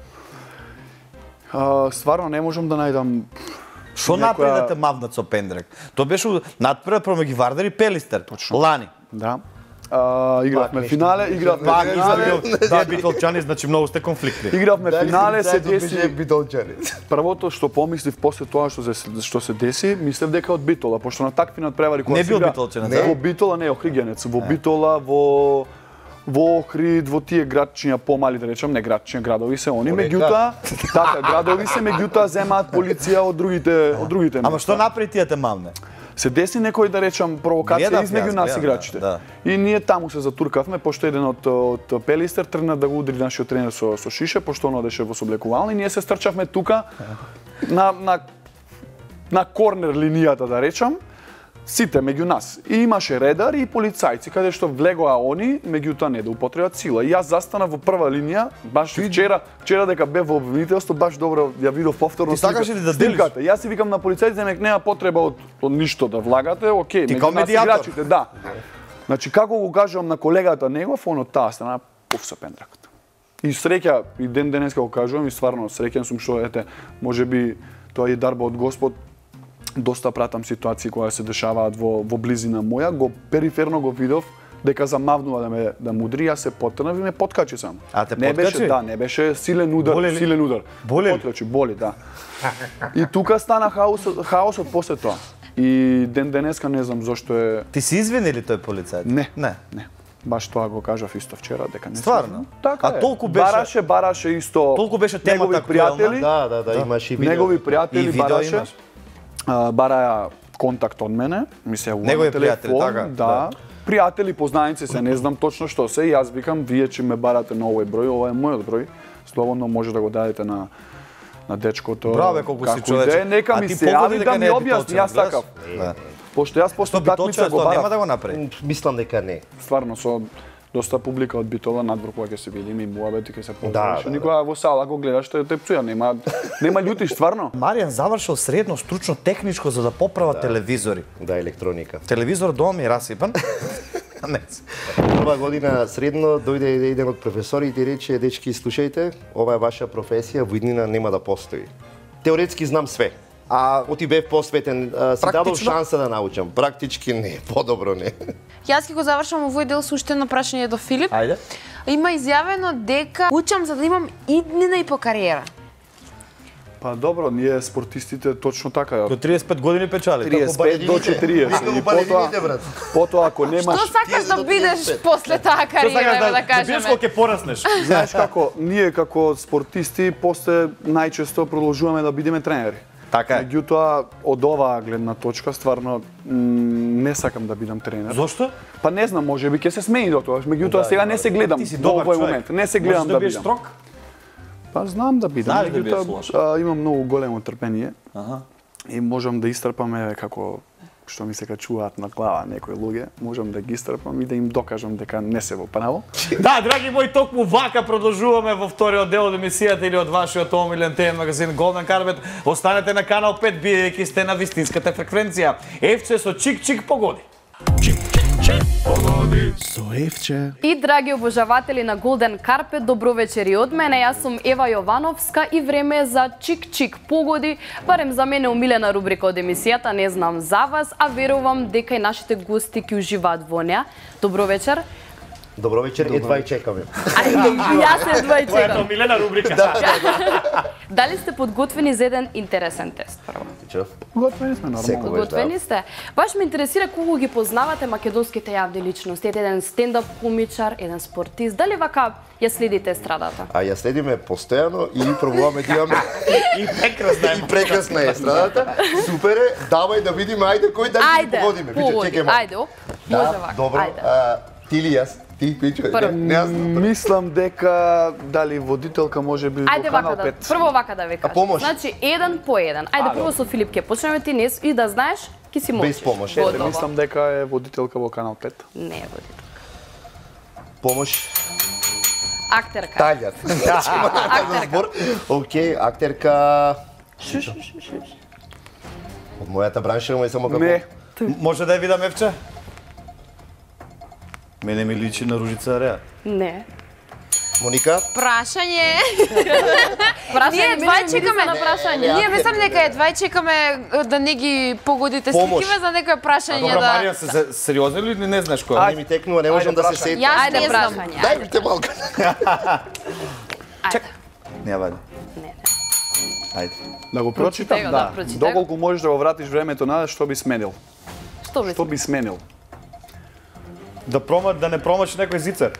[SPEAKER 4] А, стварно не можам да најдам
[SPEAKER 3] Што
[SPEAKER 4] Некоја-
[SPEAKER 3] направи да те мавнат со пендрак? Тоа беше надпред промеѓу Вардар и Пелистер.
[SPEAKER 4] Точно.
[SPEAKER 3] Лани.
[SPEAKER 4] Да. А, игравме
[SPEAKER 5] нешто
[SPEAKER 4] финале, игравме
[SPEAKER 3] Пак
[SPEAKER 4] финале,
[SPEAKER 3] излегал, тие битолчани, значи многу сте конфликтни.
[SPEAKER 4] игравме
[SPEAKER 5] Дали
[SPEAKER 4] финале, се
[SPEAKER 5] полицајецот беше
[SPEAKER 4] деси.
[SPEAKER 5] битолчанец?
[SPEAKER 4] Првото што помислив после тоа што се што се деси, мислев дека од Битола, пошто на такви надпревари кога
[SPEAKER 3] Не
[SPEAKER 4] се
[SPEAKER 3] бил
[SPEAKER 4] игра-
[SPEAKER 3] битолчанец,
[SPEAKER 4] Не,
[SPEAKER 3] а?
[SPEAKER 4] во Битола не, Охридјанец, во Битола, во во Охрид, во тие градчиња помали да речам, не градчиња, градови се они,
[SPEAKER 5] Орека.
[SPEAKER 4] меѓутоа, така, градови се, меѓутоа земаат полиција од другите од другите
[SPEAKER 3] Ама
[SPEAKER 4] места.
[SPEAKER 3] што направи тие те мавне?
[SPEAKER 4] Се деси некој да речам провокација
[SPEAKER 3] Гледав
[SPEAKER 4] измеѓу
[SPEAKER 3] јас,
[SPEAKER 4] нас
[SPEAKER 3] гледав,
[SPEAKER 4] играчите.
[SPEAKER 3] да,
[SPEAKER 4] И ние таму се затуркавме пошто еден од од Пелистер тргна да го удри нашиот тренер со со шише пошто он одеше во соблекувални и ние се стрчавме тука на на на корнер линијата да речам. Сите меѓу нас. И имаше редар и полицајци каде што влегоа они, меѓутоа не да употребат сила. И јас застанав во прва линија, баш вчера, вчера дека бев во обвинителство, баш добро ја видов повторно.
[SPEAKER 3] Ти сакаш
[SPEAKER 4] слика-
[SPEAKER 3] ли да делиш?
[SPEAKER 4] снимката. Јас си викам на полицајците, нек нема потреба од, од ништо да влагате, окей,
[SPEAKER 3] Ти
[SPEAKER 4] меѓу
[SPEAKER 3] као
[SPEAKER 4] нас
[SPEAKER 3] медијатор.
[SPEAKER 4] играчите, да. Значи како го кажувам на колегата негов, он од таа страна пуф со пендракот. И среќа, и ден денеска го кажувам и стварно среќен сум што ете, можеби тоа е дарба од Господ. Доста пратам ситуации кои се дешаваат во во близина моја, го периферно го видов дека замавнува да ме да ме удри, јас се потрнав и ме поткачи само.
[SPEAKER 3] А те
[SPEAKER 4] не
[SPEAKER 3] поткачи?
[SPEAKER 4] беше, да, не беше силен удар,
[SPEAKER 3] Боли ли?
[SPEAKER 4] силен удар.
[SPEAKER 3] Боли ли?
[SPEAKER 4] Поткачи, боли, да. И тука стана хаосот, хаосот после тоа. И ден денеска не знам зошто е.
[SPEAKER 3] Ти си извини ли тој полицајец?
[SPEAKER 4] Не,
[SPEAKER 3] Не.
[SPEAKER 4] не. Баш тоа го кажав исто вчера, дека не се
[SPEAKER 3] Стварно?
[SPEAKER 4] знам. Така
[SPEAKER 3] А
[SPEAKER 4] е.
[SPEAKER 3] толку беше-
[SPEAKER 4] Бараше, бараше исто.
[SPEAKER 3] Толку беше темата
[SPEAKER 4] негови
[SPEAKER 3] актуелна.
[SPEAKER 4] пријатели.
[SPEAKER 5] Да, да, да, имаш и видео.
[SPEAKER 4] Негови пријатели
[SPEAKER 3] И видео
[SPEAKER 4] бараше.
[SPEAKER 3] имаш?
[SPEAKER 4] А, бараја контакт од мене, ми се јавува
[SPEAKER 3] Негови
[SPEAKER 4] на телефон,
[SPEAKER 3] пријатели, така?
[SPEAKER 4] да.
[SPEAKER 3] Да.
[SPEAKER 4] Пријатели, познаници се, не знам точно што се, и јас викам, вие че ме барате на овој број, ова е мојот број, слободно може да го дадете на на дечкото.
[SPEAKER 3] Браве, колку си
[SPEAKER 4] како
[SPEAKER 3] човече.
[SPEAKER 4] и да е, нека
[SPEAKER 3] А
[SPEAKER 4] ми
[SPEAKER 3] ти
[SPEAKER 4] се
[SPEAKER 3] погоди
[SPEAKER 4] јави
[SPEAKER 3] дека
[SPEAKER 4] да
[SPEAKER 3] не
[SPEAKER 4] ми
[SPEAKER 3] е
[SPEAKER 4] објасни,
[SPEAKER 3] битолчен,
[SPEAKER 4] јас
[SPEAKER 3] гледаш?
[SPEAKER 4] сакав.
[SPEAKER 5] Да.
[SPEAKER 4] Пошто јас после
[SPEAKER 3] Што
[SPEAKER 4] такмица
[SPEAKER 3] битолчен,
[SPEAKER 4] го
[SPEAKER 3] што нема
[SPEAKER 4] барав.
[SPEAKER 3] да го направи?
[SPEAKER 5] Мислам дека не.
[SPEAKER 4] Стварно со доста публика од Битола надвор кога ќе се видиме и муабети ќе се
[SPEAKER 5] Да,
[SPEAKER 4] поздравиш.
[SPEAKER 5] да,
[SPEAKER 4] Никога во сала го гледаш, те те пцуја, нема нема љутиш стварно.
[SPEAKER 3] Маријан завршил средно стручно техничко за да поправа телевизори.
[SPEAKER 5] Да, електроника.
[SPEAKER 3] Телевизор дома ми е расипан. Не.
[SPEAKER 5] Прва година средно дојде еден од професорите и рече: "Дечки, слушајте, ова е ваша професија, во иднина нема да постои." Теоретски знам све. А оти бев посветен, а, си дадов
[SPEAKER 3] Практично?
[SPEAKER 5] шанса да научам. Практички не, подобро не.
[SPEAKER 2] Јас ќе го завршам овој дел со уште едно прашање до Филип.
[SPEAKER 3] Ајде.
[SPEAKER 2] Има изјавено дека учам за да имам иднина и по кариера.
[SPEAKER 4] Па добро, ние спортистите точно така ја.
[SPEAKER 3] До триесет и пет години печали.
[SPEAKER 4] триесет и пет до четириесет.
[SPEAKER 5] Вика
[SPEAKER 4] И
[SPEAKER 5] го балерините,
[SPEAKER 4] потоа,
[SPEAKER 5] брат.
[SPEAKER 4] потоа ако немаш,
[SPEAKER 2] Што сакаш
[SPEAKER 5] Ти
[SPEAKER 2] да
[SPEAKER 5] до
[SPEAKER 2] бидеш
[SPEAKER 5] триесет и пет.
[SPEAKER 2] после таа
[SPEAKER 3] Што
[SPEAKER 2] кариера,
[SPEAKER 3] сакаш
[SPEAKER 2] да
[SPEAKER 3] да, да бидеш
[SPEAKER 2] кажеме?
[SPEAKER 3] кога ќе пораснеш?
[SPEAKER 4] знаеш како, ние како спортисти после најчесто продолжуваме да бидеме тренери.
[SPEAKER 3] Така е.
[SPEAKER 4] Меѓутоа, од оваа гледна точка, стварно м, не сакам да бидам тренер.
[SPEAKER 3] Зошто?
[SPEAKER 4] Па не знам, може би ќе се смени до тоа. Меѓутоа, сега не се гледам
[SPEAKER 3] Ти си
[SPEAKER 4] до
[SPEAKER 3] добар
[SPEAKER 4] овој
[SPEAKER 3] човек.
[SPEAKER 4] момент. Не се гледам
[SPEAKER 3] Можеш
[SPEAKER 4] да
[SPEAKER 3] бидеш
[SPEAKER 4] бидам.
[SPEAKER 3] строг?
[SPEAKER 4] Па знам да бидам,
[SPEAKER 3] Знаеш да бидеш
[SPEAKER 4] меѓутоа
[SPEAKER 3] лош.
[SPEAKER 4] а, имам многу големо трпение
[SPEAKER 3] Аха.
[SPEAKER 4] и можам да истрпаме како што ми се качуваат на глава некои луѓе, можам да ги истрпам и да им докажам дека не се во право.
[SPEAKER 3] Да, драги мои, токму вака продолжуваме во вториот дел од емисијата или од вашиот омилен ТВ магазин Golden Carpet. Останете на канал пет, биејќи сте на вистинската фреквенција. Евче со чик-чик погоди.
[SPEAKER 4] Со Евче.
[SPEAKER 6] И драги обожаватели на Golden Carpet, добро вечер и од мене. Јас сум Ева Јовановска и време е за чик-чик погоди, барем за мене умилена рубрика од емисијата, не знам за вас, а верувам дека и нашите гости ќе уживаат во неа. Добро вечер.
[SPEAKER 5] Добро вечер, едва и чекаме.
[SPEAKER 6] Ајде, јас едва и чекам.
[SPEAKER 3] омилена рубрика.
[SPEAKER 6] Дали сте подготвени за еден интересен тест прво?
[SPEAKER 5] Чо?
[SPEAKER 4] Готвени сме нормално.
[SPEAKER 5] Секој.
[SPEAKER 6] Подготвени сте? Баш ме интересира колку ги познавате македонските јавни личности. Ете еден стендап комичар, еден спортист. Дали вака ја следите естрадата?
[SPEAKER 5] А ја следиме постојано и пробуваме да имаме
[SPEAKER 3] И прекрасна
[SPEAKER 5] и прекрасна е естрадата. Супер е, давај да видиме, ајде кој дали ќе ги
[SPEAKER 6] Ајде,
[SPEAKER 5] погодиме. Биче,
[SPEAKER 6] погоди.
[SPEAKER 5] чекај малку.
[SPEAKER 6] Ајде, оп, може
[SPEAKER 5] Да,
[SPEAKER 6] вака.
[SPEAKER 5] добро.
[SPEAKER 6] Ајде.
[SPEAKER 5] А, ти или јас? Ти, пичо,
[SPEAKER 6] Прво.
[SPEAKER 5] не, не јас.
[SPEAKER 4] Мислам дека дали водителка може би
[SPEAKER 6] Ајде
[SPEAKER 4] во
[SPEAKER 6] вака
[SPEAKER 4] канал
[SPEAKER 6] да,
[SPEAKER 4] пет.
[SPEAKER 6] прво вака да ви кажам.
[SPEAKER 5] помош?
[SPEAKER 6] Значи, еден по еден. Ајде, прво со Филип ќе почнеме, ти не и да знаеш, ки си можеш.
[SPEAKER 5] Без помош,
[SPEAKER 6] Готово.
[SPEAKER 5] ете,
[SPEAKER 4] Мислам дека е водителка во канал пет.
[SPEAKER 6] Не е водител.
[SPEAKER 5] Помош.
[SPEAKER 6] Актерка.
[SPEAKER 5] Тајат. Значи, има за збор. Океј, актерка.
[SPEAKER 6] Шу, шу, шу, шу.
[SPEAKER 5] Од мојата бранша, мој само како...
[SPEAKER 4] Не,
[SPEAKER 3] Може да ја видам Евче? Мене ми личи на Ружица Реа.
[SPEAKER 6] Не.
[SPEAKER 5] Моника.
[SPEAKER 2] Прашање.
[SPEAKER 6] Прашање,
[SPEAKER 2] Ние
[SPEAKER 6] мене
[SPEAKER 2] едва
[SPEAKER 6] ми мириса
[SPEAKER 2] чекаме
[SPEAKER 6] на прашање.
[SPEAKER 2] Ние мислам дека едва чекаме е, да не ги погодите
[SPEAKER 5] Помош.
[SPEAKER 2] сликиве за некое прашање
[SPEAKER 3] Добро,
[SPEAKER 2] да.
[SPEAKER 3] Маријан, се се- сериозно или не знаеш кој?
[SPEAKER 5] Не ми текнува, не можам
[SPEAKER 4] Ајде,
[SPEAKER 5] да се
[SPEAKER 4] прашај.
[SPEAKER 5] сетам.
[SPEAKER 2] Јас
[SPEAKER 6] Ајде,
[SPEAKER 2] не знам.
[SPEAKER 6] прашање.
[SPEAKER 5] Дај
[SPEAKER 6] Ајде.
[SPEAKER 5] ми те малку.
[SPEAKER 6] Ајде.
[SPEAKER 3] Не, вајде.
[SPEAKER 6] Не, не.
[SPEAKER 3] Ајде.
[SPEAKER 4] да го прочитам,
[SPEAKER 6] Прочитај го, да,
[SPEAKER 4] да.
[SPEAKER 6] прочитај го.
[SPEAKER 4] Доколку можеш да го вратиш времето назад, што би сменил?
[SPEAKER 6] Што би?
[SPEAKER 4] Што би сменил?
[SPEAKER 3] Да прома, да не промаш некој зицер.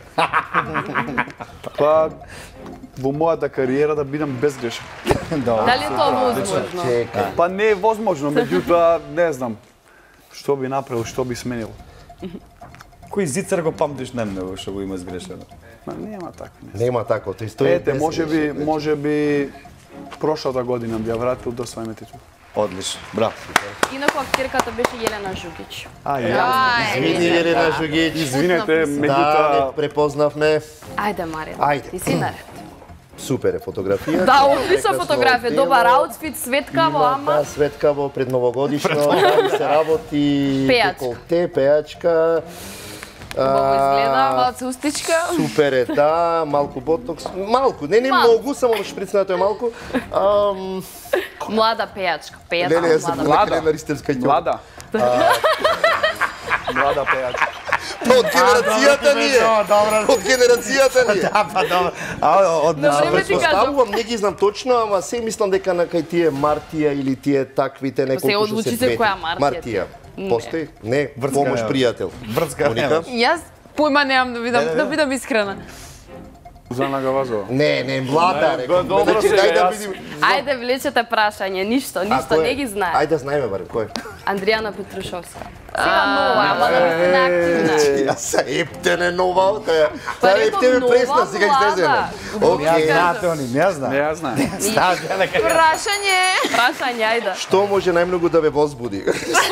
[SPEAKER 4] Па во мојата кариера да бидам безгрешен.
[SPEAKER 6] Дали е тоа возможно?
[SPEAKER 5] Чекај.
[SPEAKER 4] Па не е возможно, меѓутоа не знам што би направил, што би сменил.
[SPEAKER 3] Кој зицер го памтиш најмногу што го има сгрешено?
[SPEAKER 4] Ма нема такви.
[SPEAKER 5] Нема тако, тој стои.
[SPEAKER 4] Ете, може би, може би прошлата година би ја вратил до својме титул.
[SPEAKER 3] Одлично, браво.
[SPEAKER 6] Инаку актерката беше Јелена Жугич.
[SPEAKER 4] Ај,
[SPEAKER 2] Ај,
[SPEAKER 5] Извини, Елена Жугич.
[SPEAKER 4] извинете,
[SPEAKER 5] Да,
[SPEAKER 4] меѓутоа
[SPEAKER 5] не препознавме.
[SPEAKER 6] Ајде, Марија.
[SPEAKER 5] Ајде.
[SPEAKER 6] Ти си наред.
[SPEAKER 5] Супер е фотографија.
[SPEAKER 6] Да, одлична
[SPEAKER 5] Прекрасно
[SPEAKER 6] фотографија,
[SPEAKER 5] дело.
[SPEAKER 6] добар аутфит, светкаво,
[SPEAKER 5] Има,
[SPEAKER 6] ама
[SPEAKER 5] да, светкаво пред новогодишно, дали се работи
[SPEAKER 6] Пејачка.
[SPEAKER 5] деколте, пејачка.
[SPEAKER 6] убаво изгледа.
[SPEAKER 2] малце устичка.
[SPEAKER 5] Супер е, да, малку ботокс, малку, не не
[SPEAKER 6] Малку.
[SPEAKER 5] многу, само шприцнато е малку. Ам,
[SPEAKER 6] Млада пејачка,
[SPEAKER 5] не,
[SPEAKER 6] пејата
[SPEAKER 5] не, јас сум
[SPEAKER 6] млада.
[SPEAKER 4] Млада.
[SPEAKER 5] на Ристерска ќола.
[SPEAKER 4] млада. Млада пејачка.
[SPEAKER 5] Па од генерацијата ни е. Од генерацијата ни е.
[SPEAKER 3] Да, па добро. А од
[SPEAKER 6] На време ти кажам.
[SPEAKER 5] Предпоставувам, не ги знам точно, ама се мислам дека на кај тие Мартија или тие таквите неколку
[SPEAKER 6] Се
[SPEAKER 5] што
[SPEAKER 6] одлучи
[SPEAKER 5] се
[SPEAKER 6] се
[SPEAKER 5] двете.
[SPEAKER 6] која Мартија
[SPEAKER 5] Мартија.
[SPEAKER 6] Не.
[SPEAKER 5] Постои? Не,
[SPEAKER 3] Врска
[SPEAKER 5] помош
[SPEAKER 3] нема.
[SPEAKER 5] пријател.
[SPEAKER 3] Врска
[SPEAKER 5] Моника?
[SPEAKER 3] немаш.
[SPEAKER 2] Јас појма немам да видам,
[SPEAKER 3] Не, не,
[SPEAKER 2] да
[SPEAKER 3] не.
[SPEAKER 2] бидам искрена.
[SPEAKER 4] Зана Гавазова.
[SPEAKER 5] Не, не, млада,
[SPEAKER 4] Не,
[SPEAKER 5] рекам.
[SPEAKER 4] добро
[SPEAKER 5] Значи,
[SPEAKER 4] се,
[SPEAKER 5] дај да
[SPEAKER 4] јас-
[SPEAKER 5] видим.
[SPEAKER 6] Ајде влечете прашање, ништо,
[SPEAKER 5] А,
[SPEAKER 6] ништо,
[SPEAKER 5] кој е?
[SPEAKER 6] не ги знае.
[SPEAKER 5] Ајде да знаеме барем кој. е.
[SPEAKER 6] Андријана Петрушовска. Сега нова, ама да не се неактивна.
[SPEAKER 5] Јас се ептене нова, таа
[SPEAKER 6] Па
[SPEAKER 5] таа
[SPEAKER 6] реков
[SPEAKER 5] ептене
[SPEAKER 6] нова,
[SPEAKER 5] пресна сега излеземе.
[SPEAKER 6] млада.
[SPEAKER 3] Ја
[SPEAKER 5] Океј.
[SPEAKER 3] знаате они, не ја
[SPEAKER 4] Не
[SPEAKER 3] знам.
[SPEAKER 4] ја знам.
[SPEAKER 3] Ставате ја нека.
[SPEAKER 2] Прашање.
[SPEAKER 6] Прашање, ајде.
[SPEAKER 5] Што може најмногу да ве возбуди?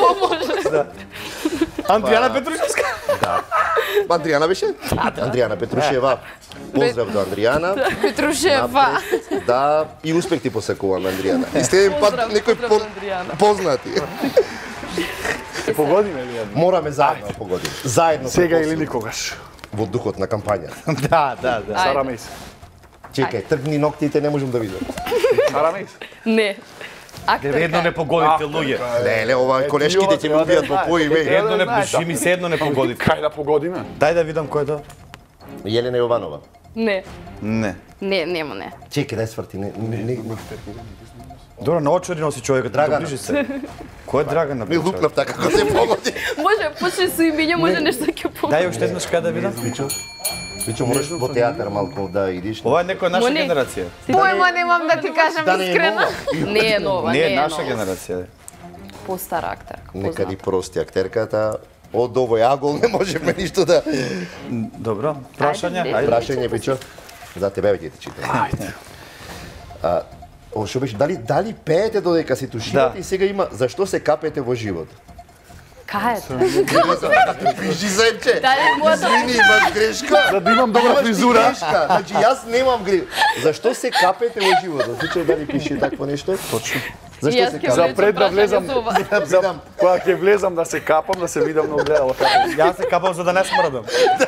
[SPEAKER 3] Андријана Петрушевска.
[SPEAKER 5] Андријана беше? Андријана Петрушева. Поздрав до Андријана.
[SPEAKER 2] Петрушева.
[SPEAKER 5] Напред. Да, и успех ти посакувам, Андријана. И следен пат
[SPEAKER 6] Поздрав,
[SPEAKER 5] некој
[SPEAKER 6] поздрав
[SPEAKER 5] по-
[SPEAKER 6] до Андријана.
[SPEAKER 5] познати.
[SPEAKER 4] Се погодиме ли едно?
[SPEAKER 5] Мораме заедно да погодим. Заедно.
[SPEAKER 4] Сега
[SPEAKER 5] со
[SPEAKER 4] или
[SPEAKER 5] Косово.
[SPEAKER 4] никогаш.
[SPEAKER 5] Во духот на кампањата.
[SPEAKER 3] Да, да, да.
[SPEAKER 4] Сара
[SPEAKER 6] Ајде.
[SPEAKER 4] Мейс.
[SPEAKER 5] Чекај, тргни ноктите, не можам да видам.
[SPEAKER 4] Сара Мейс.
[SPEAKER 6] Не.
[SPEAKER 3] Едно
[SPEAKER 6] Актерка.
[SPEAKER 3] не погодите луѓе.
[SPEAKER 5] Не, не, ова колешките ќе ми убијат во поиме.
[SPEAKER 3] Едно не
[SPEAKER 4] знаеш,
[SPEAKER 3] пиши ми се, едно не погодите.
[SPEAKER 4] Кај да погодиме?
[SPEAKER 3] Дај да видам кој е тоа.
[SPEAKER 5] Јелена Јованова.
[SPEAKER 6] Не.
[SPEAKER 3] Не.
[SPEAKER 6] Не, нема не.
[SPEAKER 5] Чекај, дај сврти, не, не, не, не.
[SPEAKER 3] Добро, на очи носи човекот,
[SPEAKER 5] Драгана.
[SPEAKER 3] доближи се. Кој е Драгана?
[SPEAKER 5] Ми лупнав така како се погоди.
[SPEAKER 6] Може, почне со имиња, може нешто ќе помогне.
[SPEAKER 3] Дај уште еднаш кај да видам.
[SPEAKER 5] Вичо, мораш во театар малку да идиш.
[SPEAKER 3] Ова е некоја наша
[SPEAKER 6] Мони.
[SPEAKER 3] генерација.
[SPEAKER 2] Појма немам да ти кажам
[SPEAKER 5] Да не е
[SPEAKER 2] искрена.
[SPEAKER 5] нова.
[SPEAKER 6] Не е нова,
[SPEAKER 3] Не
[SPEAKER 6] не
[SPEAKER 3] е
[SPEAKER 6] е
[SPEAKER 3] наша
[SPEAKER 6] нова.
[SPEAKER 3] генерација.
[SPEAKER 6] Постара актерка.
[SPEAKER 5] Некади прости актерката. Од овој агол не можеме ништо да...
[SPEAKER 3] Добро, прашање,
[SPEAKER 6] Ајде,
[SPEAKER 3] ајде.
[SPEAKER 5] Прашање, Бичо. За тебе ќе ти читам.
[SPEAKER 4] Ајде.
[SPEAKER 5] А, о, што беше, дали, дали пеете додека се туширате
[SPEAKER 3] Да.
[SPEAKER 5] и сега има, зашто се капете во живот?
[SPEAKER 6] Кајте?
[SPEAKER 5] Пиши земче.
[SPEAKER 6] Дали мојата...
[SPEAKER 5] Извини, имаш грешка.
[SPEAKER 4] За да имам добра
[SPEAKER 5] Имаш ти
[SPEAKER 4] фризура.
[SPEAKER 5] грешка. Значи, јас немам грешка. Зашто се капете во животот? Случај дали пише такво нешто? Точно. Зашто
[SPEAKER 6] Јас
[SPEAKER 5] се
[SPEAKER 6] ќе
[SPEAKER 5] капете?
[SPEAKER 4] За пред да
[SPEAKER 6] влечам
[SPEAKER 4] влезам.
[SPEAKER 6] прашање за ова.
[SPEAKER 5] За видам.
[SPEAKER 4] Кога ќе влезам да се капам, да се видам на огледало.
[SPEAKER 3] Јас се капам за да не смрдам.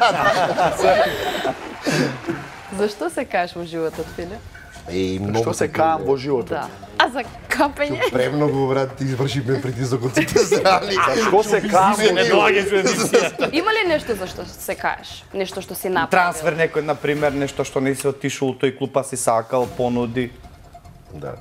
[SPEAKER 6] Зашто се каеш во животот, Филе?
[SPEAKER 5] Еј, многу
[SPEAKER 4] Што се каам во животот?
[SPEAKER 6] Да.
[SPEAKER 2] А за капење?
[SPEAKER 5] Премногу, брат, ти изврши ме притисок од сите страни.
[SPEAKER 4] Што се каам во
[SPEAKER 3] Не
[SPEAKER 4] животот?
[SPEAKER 3] доаѓаш во емисија.
[SPEAKER 6] Има ли нешто за што се каеш? Нешто што си направил?
[SPEAKER 3] Трансфер некој, на пример, нешто што не си отишол у тој клуб, а си сакал, понуди.
[SPEAKER 5] Да.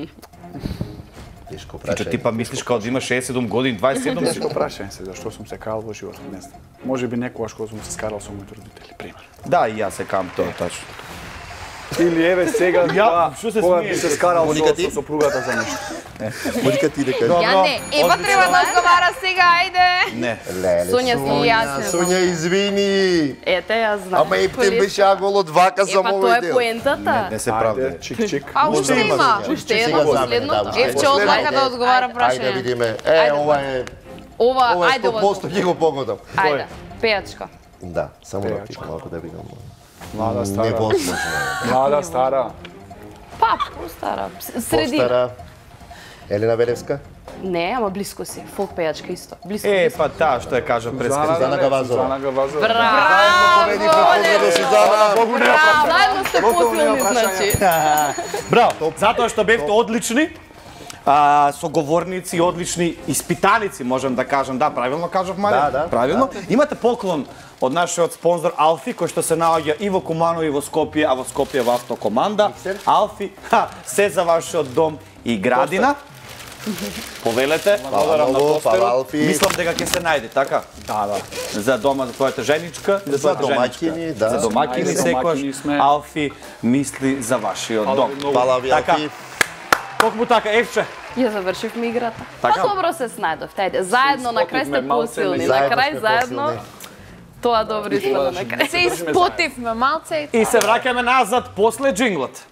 [SPEAKER 5] Тешко
[SPEAKER 3] Што
[SPEAKER 5] прашање.
[SPEAKER 3] ти па мислиш као да имаш шеесет седум години, дваесет и седум си.
[SPEAKER 4] Тешко прашање се, зашто сум се каал во животот, не знам. Може би некогаш кога сум се скарал со моите родители, пример.
[SPEAKER 3] Да, и јас се кам тоа, тачно.
[SPEAKER 4] Или еве сега,
[SPEAKER 3] Ја, што се
[SPEAKER 4] кога
[SPEAKER 3] смееш?
[SPEAKER 4] би се скарал
[SPEAKER 5] Моника,
[SPEAKER 4] со,
[SPEAKER 5] ти?
[SPEAKER 4] со сопругата за нешто.
[SPEAKER 5] Моника, ти да кажеш.
[SPEAKER 2] Ја не. Ева
[SPEAKER 3] одлично.
[SPEAKER 2] треба да одговара сега, ајде.
[SPEAKER 3] Не.
[SPEAKER 5] Леле,
[SPEAKER 6] Сонја, ти и јас не
[SPEAKER 5] Сонја, извини.
[SPEAKER 6] Ете, јас знам.
[SPEAKER 5] Ама ептен беше агол од вака
[SPEAKER 6] Е,
[SPEAKER 5] за
[SPEAKER 6] па тоа
[SPEAKER 5] овој
[SPEAKER 6] е
[SPEAKER 5] дел.
[SPEAKER 6] поентата.
[SPEAKER 3] Не се
[SPEAKER 4] Ајде,
[SPEAKER 3] правда.
[SPEAKER 4] чик чик.
[SPEAKER 2] А уште има.
[SPEAKER 6] Уште
[SPEAKER 5] Сега
[SPEAKER 6] едно,
[SPEAKER 5] за мене,
[SPEAKER 6] последното.
[SPEAKER 5] да, уште
[SPEAKER 2] Евче
[SPEAKER 5] едно.
[SPEAKER 2] одвака да одговара
[SPEAKER 5] Ајде да
[SPEAKER 2] прашање.
[SPEAKER 5] видиме. Е,
[SPEAKER 6] Ајде,
[SPEAKER 5] ова е...
[SPEAKER 6] Ова,
[SPEAKER 5] Ова е
[SPEAKER 6] ајде
[SPEAKER 5] сто
[SPEAKER 6] ова.
[SPEAKER 5] проценто ќе го погодам.
[SPEAKER 6] Ајде, пејачка.
[SPEAKER 5] Да, само да пишам малку да видам.
[SPEAKER 4] Млада стара.
[SPEAKER 5] Невозможно.
[SPEAKER 4] Млада стара.
[SPEAKER 6] Па, постара. Средина.
[SPEAKER 5] Постара. Елена Велевска?
[SPEAKER 6] Не, ама блиско си. Фолк пејачка исто. Блиско.
[SPEAKER 3] Е, па таа што ја кажа пред
[SPEAKER 5] Сузана Гавазова.
[SPEAKER 4] Сузана Гавазова.
[SPEAKER 6] Браво!
[SPEAKER 5] Победивме Сузана.
[SPEAKER 4] Многу не ја прашање.
[SPEAKER 6] Заедно сте
[SPEAKER 4] Готово нема
[SPEAKER 6] посилни,
[SPEAKER 4] прашање.
[SPEAKER 6] значи.
[SPEAKER 3] Браво, затоа што бевте одлични, а, соговорници, одлични испитаници, можам да кажам. Да, правилно кажав, Марија?
[SPEAKER 5] Да, да.
[SPEAKER 3] Правилно. Имате поклон од нашиот спонзор Алфи, кој што се наоѓа и во Куманово и во Скопје, а во Скопје во автокоманда.
[SPEAKER 5] Миксер.
[SPEAKER 3] Алфи, ха, се за вашиот дом и градина. Повелете, благодарам на
[SPEAKER 5] многу,
[SPEAKER 3] постерот.
[SPEAKER 5] фала, Алфи.
[SPEAKER 3] Мислам дека ќе се најде, така?
[SPEAKER 4] Да, да.
[SPEAKER 3] За дома за твојата женичка, за
[SPEAKER 5] За
[SPEAKER 3] твојата
[SPEAKER 5] домаќини,
[SPEAKER 3] женичка.
[SPEAKER 5] да.
[SPEAKER 3] За домаќини
[SPEAKER 4] Ајде,
[SPEAKER 3] секојаш.
[SPEAKER 4] домаќини сме.
[SPEAKER 3] Алфи мисли за вашиот дом.
[SPEAKER 5] Фала ви,
[SPEAKER 3] Така.
[SPEAKER 5] Алфи.
[SPEAKER 3] Токму така, Евче.
[SPEAKER 6] Ја завршивме играта.
[SPEAKER 3] Така.
[SPEAKER 6] Па добро се снајдовте. Ајде, заедно на крај сте
[SPEAKER 4] испотивме малце,
[SPEAKER 6] посилни. На
[SPEAKER 5] заедно
[SPEAKER 6] крај
[SPEAKER 5] сме
[SPEAKER 6] заедно.
[SPEAKER 5] посилни.
[SPEAKER 6] Тоа добро испада на крај.
[SPEAKER 2] Се испотивме малце и
[SPEAKER 3] И се враќаме назад после джинглот.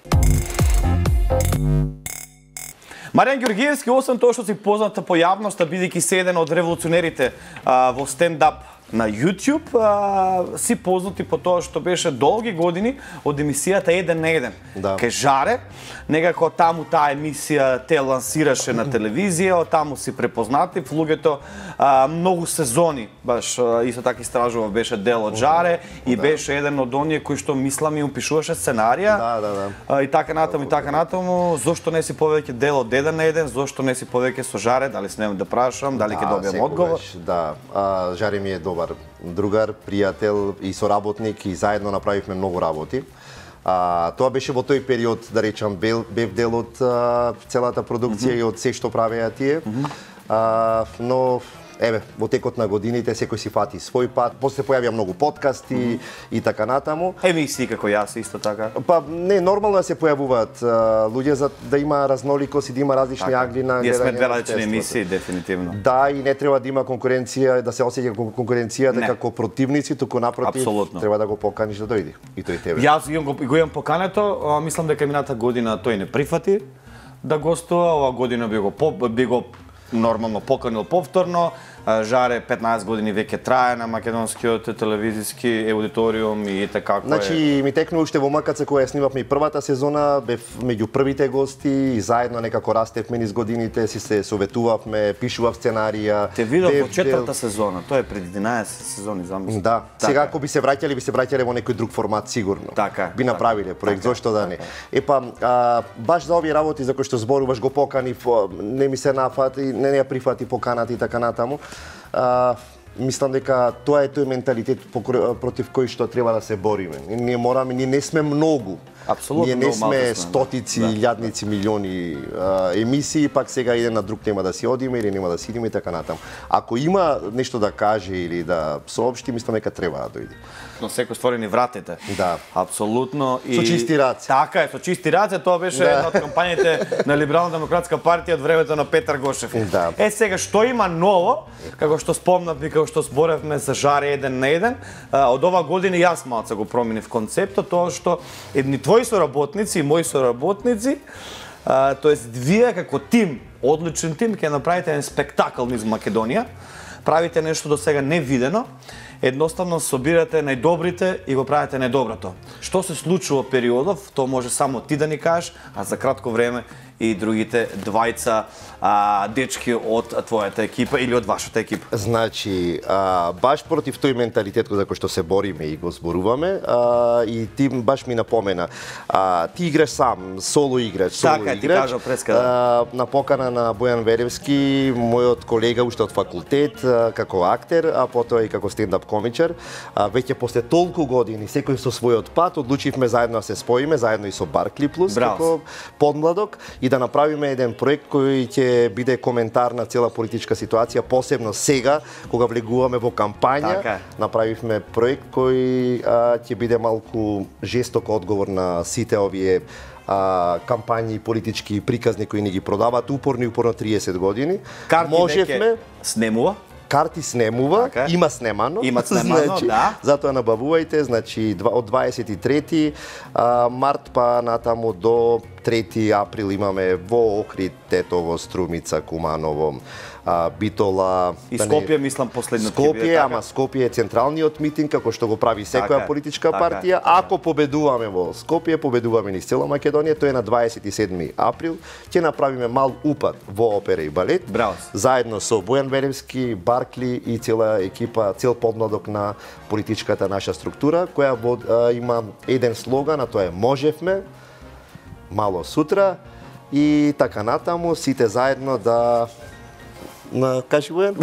[SPEAKER 3] Маријан Ѓоргиевски, освен тоа што си позната по јавноста, бидејќи се еден од револуционерите а, во стендап на YouTube, а, си познати по тоа што беше долги години од емисијата еден на еден.
[SPEAKER 5] Да.
[SPEAKER 3] Кај Жаре, некако таму таа емисија те лансираше на телевизија, од таму си препознати, луѓето а, многу сезони, баш а, исто така истражува, беше дел од Жаре и беше еден од оние кои што мислам и упишуваше сценарија.
[SPEAKER 5] Да, да, да.
[SPEAKER 3] А, и така натаму, и така натаму, зошто не си повеќе дел од еден на еден, зошто не си повеќе со Жаре, дали смеам да прашам, дали ќе
[SPEAKER 5] А,
[SPEAKER 3] добиам
[SPEAKER 5] секогаш,
[SPEAKER 3] одговор?
[SPEAKER 5] Да, а, Жаре ми е добар добар другар, пријател и соработник и заедно направивме многу работи. А, тоа беше во тој период, да речам, бев, бев дел од а, целата продукција mm -hmm. и од се што правеа тие. Mm -hmm. а, но еве, во текот на годините секој си фати свој пат, после се појавија многу подкасти mm -hmm. и така натаму.
[SPEAKER 3] Емисии како јас исто така.
[SPEAKER 5] Па не, нормално да се појавуваат а, луѓе за да има разноликост и да има различни
[SPEAKER 3] така.
[SPEAKER 5] агли на гледање.
[SPEAKER 3] Ние сме две различни емисии, дефинитивно.
[SPEAKER 5] Да, и не треба да има конкуренција, да се осеќа конкуренцијата
[SPEAKER 3] не. како
[SPEAKER 5] противници, туку напротив,
[SPEAKER 3] Абсолютно.
[SPEAKER 5] треба да го поканиш да дојде. И тој тебе.
[SPEAKER 3] Јас имам го, го имам покането, а, мислам дека мината година тој не прифати да гостува, ова година би го по, би го нормално поканил повторно. Жаре петнаесет години веќе трае на македонскиот телевизиски аудиториум и така како
[SPEAKER 5] значи,
[SPEAKER 3] е.
[SPEAKER 5] ми текну уште во МКЦ кога ја снимавме и првата сезона, бев меѓу првите гости и заедно некако растевме низ годините, си се советувавме, пишував сценарија.
[SPEAKER 3] Те видов во четврта сезона, тоа е пред единаесет сезони, замисли.
[SPEAKER 5] Да,
[SPEAKER 3] така.
[SPEAKER 5] Сега ако би се враќале, би се враќале во некој друг формат сигурно.
[SPEAKER 3] Така.
[SPEAKER 5] Би направиле проект, така, зошто да не. Епа, а, баш за овие работи за кои што зборуваш го поканив, не ми се нафати, не не ја прифати поканата и така натаму. А, мислам дека тоа е тој менталитет против кој што треба да се бориме. Ние мораме, ние не сме многу.
[SPEAKER 3] Апсолутно,
[SPEAKER 5] ние не сме
[SPEAKER 3] сме,
[SPEAKER 5] стотици,
[SPEAKER 3] да.
[SPEAKER 5] илјадници, милиони а, емисии, пак сега еден на друг нема да си одиме или нема да сидиме и така натаму. Ако има нешто да каже или да соопшти, мислам дека треба да дојде.
[SPEAKER 3] Но секој створени вратите.
[SPEAKER 5] Да.
[SPEAKER 3] Апсолутно.
[SPEAKER 5] И... Со чисти раце.
[SPEAKER 3] Така е, со чисти раце, тоа беше да. една од кампањите на Либерално-демократска партија од времето на Петар Гошев.
[SPEAKER 5] Да.
[SPEAKER 3] Е, сега, што има ново, како што спомнав и како што зборевме за Жаре еден на еден, од ова година јас малце го променив концептот, тоа што едни твои соработници и мои соработници, тоест вие како тим, одличен тим, ќе направите еден спектакл низ Македонија, правите нешто до сега невидено, едноставно собирате најдобрите и го правите најдоброто. Што се случува периодов, тоа може само ти да ни кажеш, а за кратко време и другите двајца а, дечки од твојата екипа или од вашата екипа.
[SPEAKER 5] Значи, а, баш против тој менталитет за кој што се бориме и го зборуваме, а, и ти баш ми напомена, а, ти играш сам, соло играч, соло
[SPEAKER 3] така,
[SPEAKER 5] играч.
[SPEAKER 3] ти кажа преска, да.
[SPEAKER 5] А, на покана на Бојан Веревски, мојот колега уште од факултет, а, како актер, а потоа и како стендап комичар. А, веќе после толку години, секој со својот пат, одлучивме заедно да се споиме, заедно и со Баркли Плюс,
[SPEAKER 3] Браво.
[SPEAKER 5] како подмладок, и да направиме еден проект кој ќе биде коментар на цела политичка ситуација, посебно сега, кога влегуваме во кампања.
[SPEAKER 3] Така.
[SPEAKER 5] Направивме проект кој а, ќе биде малку жесток одговор на сите овие а, кампањи политички приказни кои ни ги продаваат упорно и упорно триесет години.
[SPEAKER 3] Карти
[SPEAKER 5] Можевме
[SPEAKER 3] веќе снемува.
[SPEAKER 5] карти снемува,
[SPEAKER 3] така.
[SPEAKER 5] Има снемано.
[SPEAKER 3] Има снемано,
[SPEAKER 5] значи,
[SPEAKER 3] да.
[SPEAKER 5] Затоа набавувајте, значи од дваесет и трети март па натаму до трети април имаме во Охрид, Тетово, Струмица, Куманово, а, Битола.
[SPEAKER 3] И
[SPEAKER 5] да
[SPEAKER 3] Скопје, мислам, последно ќе
[SPEAKER 5] Скопје,
[SPEAKER 3] биде така.
[SPEAKER 5] ама Скопје е централниот митинг, како што го прави секоја
[SPEAKER 3] Така е,
[SPEAKER 5] политичка
[SPEAKER 3] така е,
[SPEAKER 5] партија.
[SPEAKER 3] така е.
[SPEAKER 5] Ако победуваме во Скопје, победуваме низ цела Македонија, тоа е на дваесет и седми април. Ќе направиме мал упад во опера и балет.
[SPEAKER 3] Браво.
[SPEAKER 5] Заедно со Бојан Веревски, Баркли и цела екипа, цел подмладок на политичката наша структура, која во, а, има еден слоган, а тоа е можевме, мало сутра, и така натаму, сите заедно да на кажи Бојан.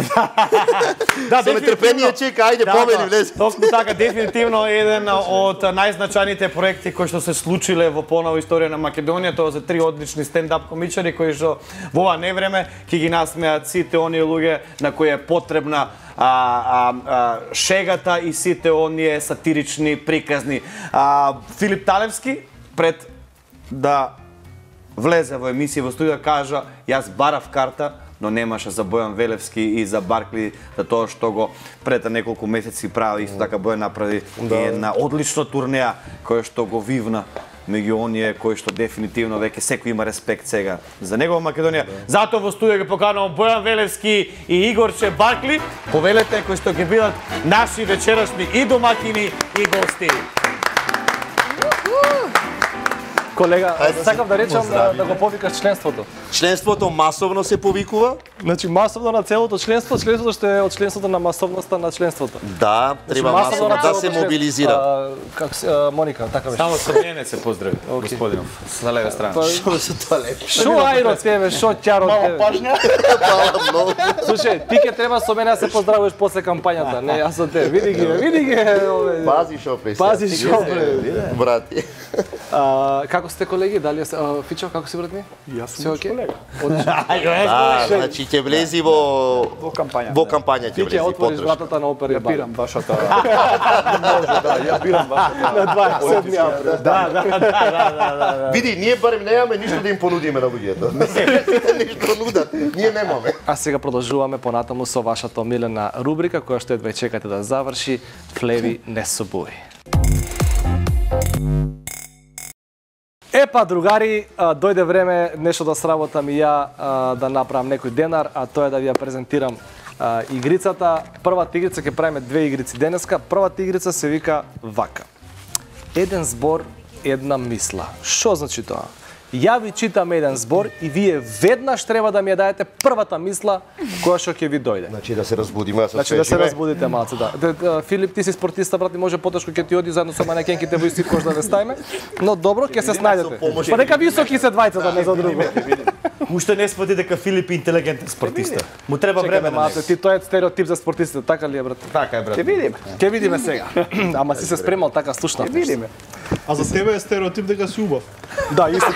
[SPEAKER 3] Да,
[SPEAKER 5] Со нетрпение чека, ајде помени влез.
[SPEAKER 3] Токму така, дефинитивно еден од најзначајните проекти кои што се случиле во понова историја на Македонија, тоа за три одлични стендап комичари кои што во ова невреме ќе ги насмеат сите оние луѓе на кои е потребна а, а, а, шегата и сите оние сатирични приказни. А, Филип Талевски пред да влезе во емисија во студио кажа јас барав карта, но немаше за Бојан Велевски и за Баркли, за тоа што го пред неколку месеци прави, исто така Бојан направи да. една одлична турнеја која што го вивна меѓу оние кои што дефинитивно веќе секој има респект сега за негова Македонија. Да. Затоа во студио ги поканувам Бојан Велевски и Игорче Баркли, повелете кои што ќе бидат наши вечерашни и домакини и гости.
[SPEAKER 7] Колега, сакам да речам да, да го повикаш членството.
[SPEAKER 5] Членството масовно се повикува?
[SPEAKER 7] Значи масовно на целото членство, членството ще е од членството на масовноста на членството.
[SPEAKER 5] Да, треба
[SPEAKER 7] Значи,
[SPEAKER 5] масовно да се мобилизира.
[SPEAKER 7] А, как се, а, Моника, така беше.
[SPEAKER 3] Само Срнене се поздрави, господинов, с лева страна.
[SPEAKER 5] Шо се туалет?
[SPEAKER 7] Шо ајро тебе, шо ќаро тебе?
[SPEAKER 5] Мало пажња? Мало многу.
[SPEAKER 7] Слушај, ти ке треба со мене да се поздравиш после кампањата, не јас со тебе. Види ги, види ги.
[SPEAKER 5] Пази шо пре.
[SPEAKER 7] Пази шо пре.
[SPEAKER 5] Брати.
[SPEAKER 7] А, како сте колеги? Дали е Фичо, како си брат ми?
[SPEAKER 4] Јас сум
[SPEAKER 7] окей?
[SPEAKER 4] колега.
[SPEAKER 5] Да, значи ќе влези во
[SPEAKER 4] Во кампања.
[SPEAKER 5] во кампања ќе
[SPEAKER 7] Ти ќе
[SPEAKER 5] влези
[SPEAKER 7] отвориш
[SPEAKER 5] потршка.
[SPEAKER 7] вратата на опери
[SPEAKER 4] Ја
[SPEAKER 7] бар.
[SPEAKER 4] бирам вашата. Може да, ја бирам вашата.
[SPEAKER 7] На дваесет и седми април.
[SPEAKER 3] Да, да, да, да, да, да.
[SPEAKER 5] Види, ние барем немаме ништо да им понудиме на луѓето. Ништо нудат, ние немаме.
[SPEAKER 7] А сега продолжуваме понатаму со вашата омилена рубрика која што едва чекате да заврши, Флеви не собури. Епа, другари, а, дојде време нешто да сработам и ја а, да направам некој денар, а тоа е да ви ја презентирам а, игрицата. Првата игрица, ќе правиме две игрици денеска. Првата игрица се вика вака. Еден збор, една мисла. Што значи тоа? Ја ви читам еден збор и вие веднаш треба да ми ја дадете првата мисла која што ќе ви дојде.
[SPEAKER 5] Значи да се разбудиме, да се
[SPEAKER 7] Значи да се
[SPEAKER 5] освежиме.
[SPEAKER 7] разбудите малце, да. Де, де, Филип, ти си спортиста, брат, и може потешко ќе ти оди заедно со манекенките во исти кош да ве ставиме. Но добро, ќе се снајдете. Па дека високи се двајцата, не за друго.
[SPEAKER 3] Уште не споди дека Филип е интелигентен спортиста. Му треба време
[SPEAKER 7] Чекаме
[SPEAKER 3] на
[SPEAKER 7] малце,
[SPEAKER 3] него.
[SPEAKER 7] ти тоа е стереотип за спортистите, така ли е, брат?
[SPEAKER 3] Така е, брат.
[SPEAKER 4] Ќе видиме.
[SPEAKER 7] Ќе видиме сега. Ама си се спремал така слушна.
[SPEAKER 4] Ќе видиме.
[SPEAKER 8] А за тебе е стереотип дека си убав.
[SPEAKER 7] Да, исто.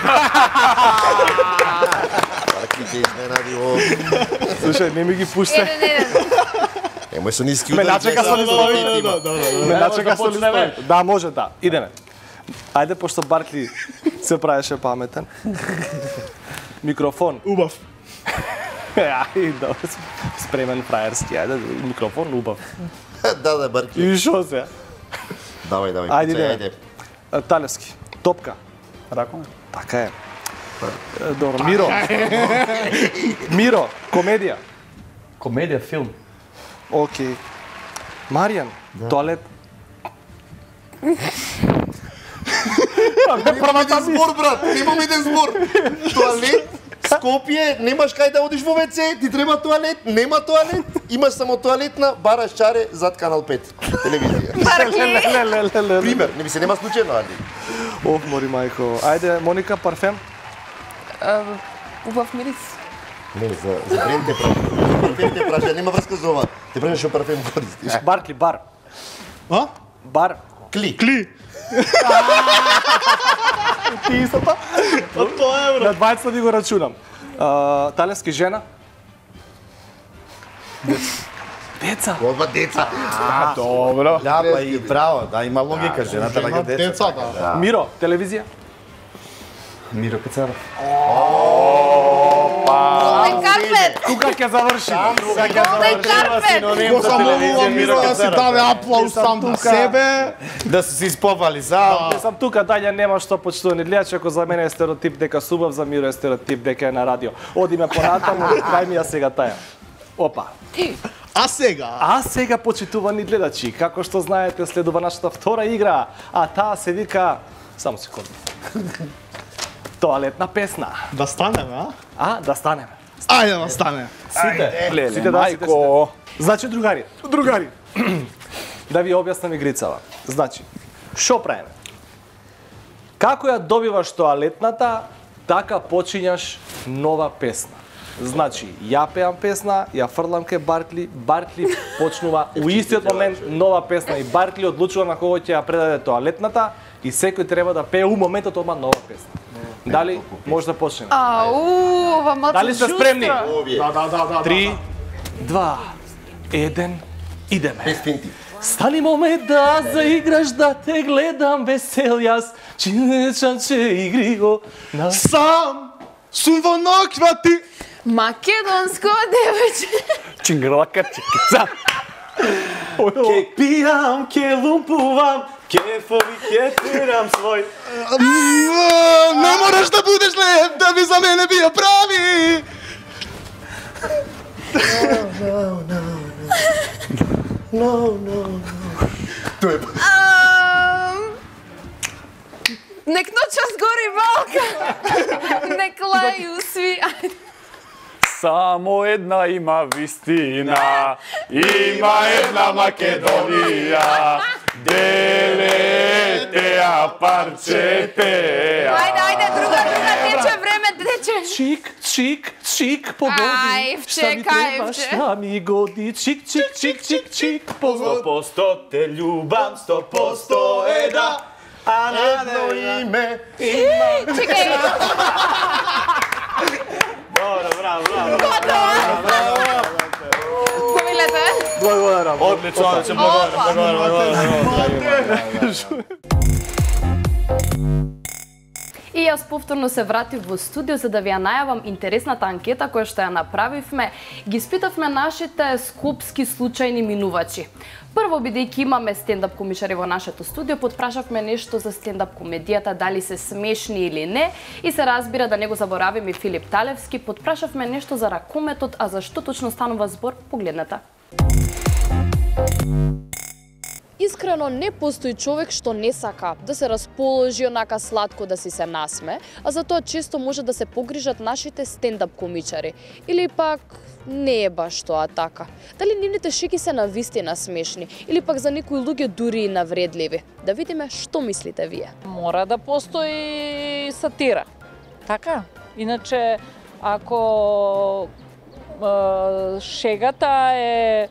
[SPEAKER 5] Парки ќе изненади во...
[SPEAKER 7] Слушај, не ми ги пуште.
[SPEAKER 2] Еден, еден.
[SPEAKER 5] Емој со ниски
[SPEAKER 7] Ме
[SPEAKER 5] удари.
[SPEAKER 7] начека со листови.
[SPEAKER 8] Да, да, да.
[SPEAKER 7] Ме начека со листови. Да, може, да. Идеме. Ајде, пошто Баркли се правеше паметен. Микрофон.
[SPEAKER 8] Убав.
[SPEAKER 7] Ај, да, спремен фраерски, ајде, микрофон убав.
[SPEAKER 5] Да, да, Барки.
[SPEAKER 7] И шо се?
[SPEAKER 5] Давај, давај.
[SPEAKER 7] Ајде,
[SPEAKER 5] Пуцај,
[SPEAKER 7] иде. Талевски. Топка.
[SPEAKER 4] Ракоме.
[SPEAKER 7] Така е. Е, Добро, Миро. Миро, комедија.
[SPEAKER 3] Комедија, филм.
[SPEAKER 7] Океј. Маријан, тоалет.
[SPEAKER 5] Немам еден збор, брат, немам еден збор. Туалет, Скопје, немаш кај да одиш во ВЦ, ти треба туалет, нема туалет, имаш само туалетна, бараш чаре зад канал пет, телевизија.
[SPEAKER 7] Ле, ле, ле, ле.
[SPEAKER 5] Пример, не ми се нема случајно, али.
[SPEAKER 7] Оф, мори мајко. Ајде, Моника, парфем.
[SPEAKER 2] Убав мирис.
[SPEAKER 5] Не, за, за бренд те праша. Парфем те праша, нема врска за ова. Те прашаш што парфем користиш.
[SPEAKER 7] Баркли, бар.
[SPEAKER 8] А?
[SPEAKER 7] Бар.
[SPEAKER 5] Кли.
[SPEAKER 8] Кли.
[SPEAKER 7] Ти истата?
[SPEAKER 8] Тоа е,
[SPEAKER 7] На двајцата ви го рачунам. А, Талевски, жена. Деца.
[SPEAKER 5] Ова деца.
[SPEAKER 7] Добро.
[SPEAKER 3] Да, па и право, да, има логика, жената лага деца.
[SPEAKER 8] Децата.
[SPEAKER 7] Миро, телевизија.
[SPEAKER 3] Миро Кацаров.
[SPEAKER 2] Голден карпет.
[SPEAKER 7] Тука ќе заврши.
[SPEAKER 2] Голден карпет.
[SPEAKER 8] Го замолувам Миро да си даде аплауз сам на себе.
[SPEAKER 3] Да се си исповали за...
[SPEAKER 7] Не сам тука, даља нема што почитувани гледачи, ако за мене е стереотип дека субав, за Миро е стереотип дека е на радио. Одиме понатаму, дај ми ја сега таја. Опа.
[SPEAKER 8] А сега?
[SPEAKER 7] А сега, почитувани гледачи, како што знаете, следува нашата втора игра, а таа се вика... Само секунда. Тоалетна песна.
[SPEAKER 8] Да станеме, а?
[SPEAKER 7] А, да станеме.
[SPEAKER 8] Ајде да стане.
[SPEAKER 7] Сите,
[SPEAKER 4] Леле,
[SPEAKER 7] сите да, сите,
[SPEAKER 4] мајко.
[SPEAKER 7] сите. Значи, другари, другари, да ви објаснам игрицава. Значи, шо правиме? Како ја добиваш тоалетната, така почињаш нова песна. Значи, ја пеам песна, ја фрлам ке Баркли, Баркли почнува у истиот момент нова песна и Баркли одлучува на кого ќе ја предаде тоалетната и секој треба да пее у моментот одма нова песна. Дали може да почнеме?
[SPEAKER 2] Ау, ова малце
[SPEAKER 7] Дали сте спремни?
[SPEAKER 8] Да, да, да, да.
[SPEAKER 7] Три, два, еден, идеме.
[SPEAKER 5] Без финти.
[SPEAKER 7] Стани момент да заиграш, да те гледам весел јас, чинечанче игриго на...
[SPEAKER 8] Сам сум во ноквати.
[SPEAKER 2] Македонско девојче.
[SPEAKER 7] Чингрлака чикица. Ке пијам, ке лумпувам, кефови ке тирам свој.
[SPEAKER 8] Не мораш да будеш леп, да би за мене био прави.
[SPEAKER 2] Nek noćas gori Balkan, nek laju svi.
[SPEAKER 4] Само една има вистина, има една Македонија, делете ја парчете.
[SPEAKER 2] Ајде, ајде, друга, друга, тече време, тече.
[SPEAKER 7] Чик, чик, чик, погоди.
[SPEAKER 2] Ајвче,
[SPEAKER 7] Šta mi treba,
[SPEAKER 2] кајвче.
[SPEAKER 7] šta mi godi. Чик, чик, чик, чик, чик, погоди.
[SPEAKER 3] сто посто те љубам, сто посто е да, а на едно име има.
[SPEAKER 2] Чекај.
[SPEAKER 3] Добро, браво, браво.
[SPEAKER 2] Го милете?
[SPEAKER 7] Благодарам.
[SPEAKER 3] Одлично, одлично, благодарам, благодарам.
[SPEAKER 6] И јас повторно се вратив во студио за да ви ја најавам интересната анкета која што ја направивме. Ги спитавме нашите скопски случајни минувачи. Прво, бидејќи имаме стендап комичари во нашето студио, потпрашавме нешто за стендап комедијата, дали се смешни или не, и се разбира да не го заборавим и Филип Талевски, потпрашавме нешто за ракометот, а за што точно станува збор, погледнете. Искрено, не постои човек што не сака да се расположи онака сладко да си се насме, а за тоа често може да се погрижат нашите стендап комичари. Или пак не е баш тоа така. Дали нивните шеги се навистина смешни, или пак за некои луѓе дури и навредливи. Да видиме што мислите вие.
[SPEAKER 9] Мора да постои сатира. Така? Иначе, ако е, шегата е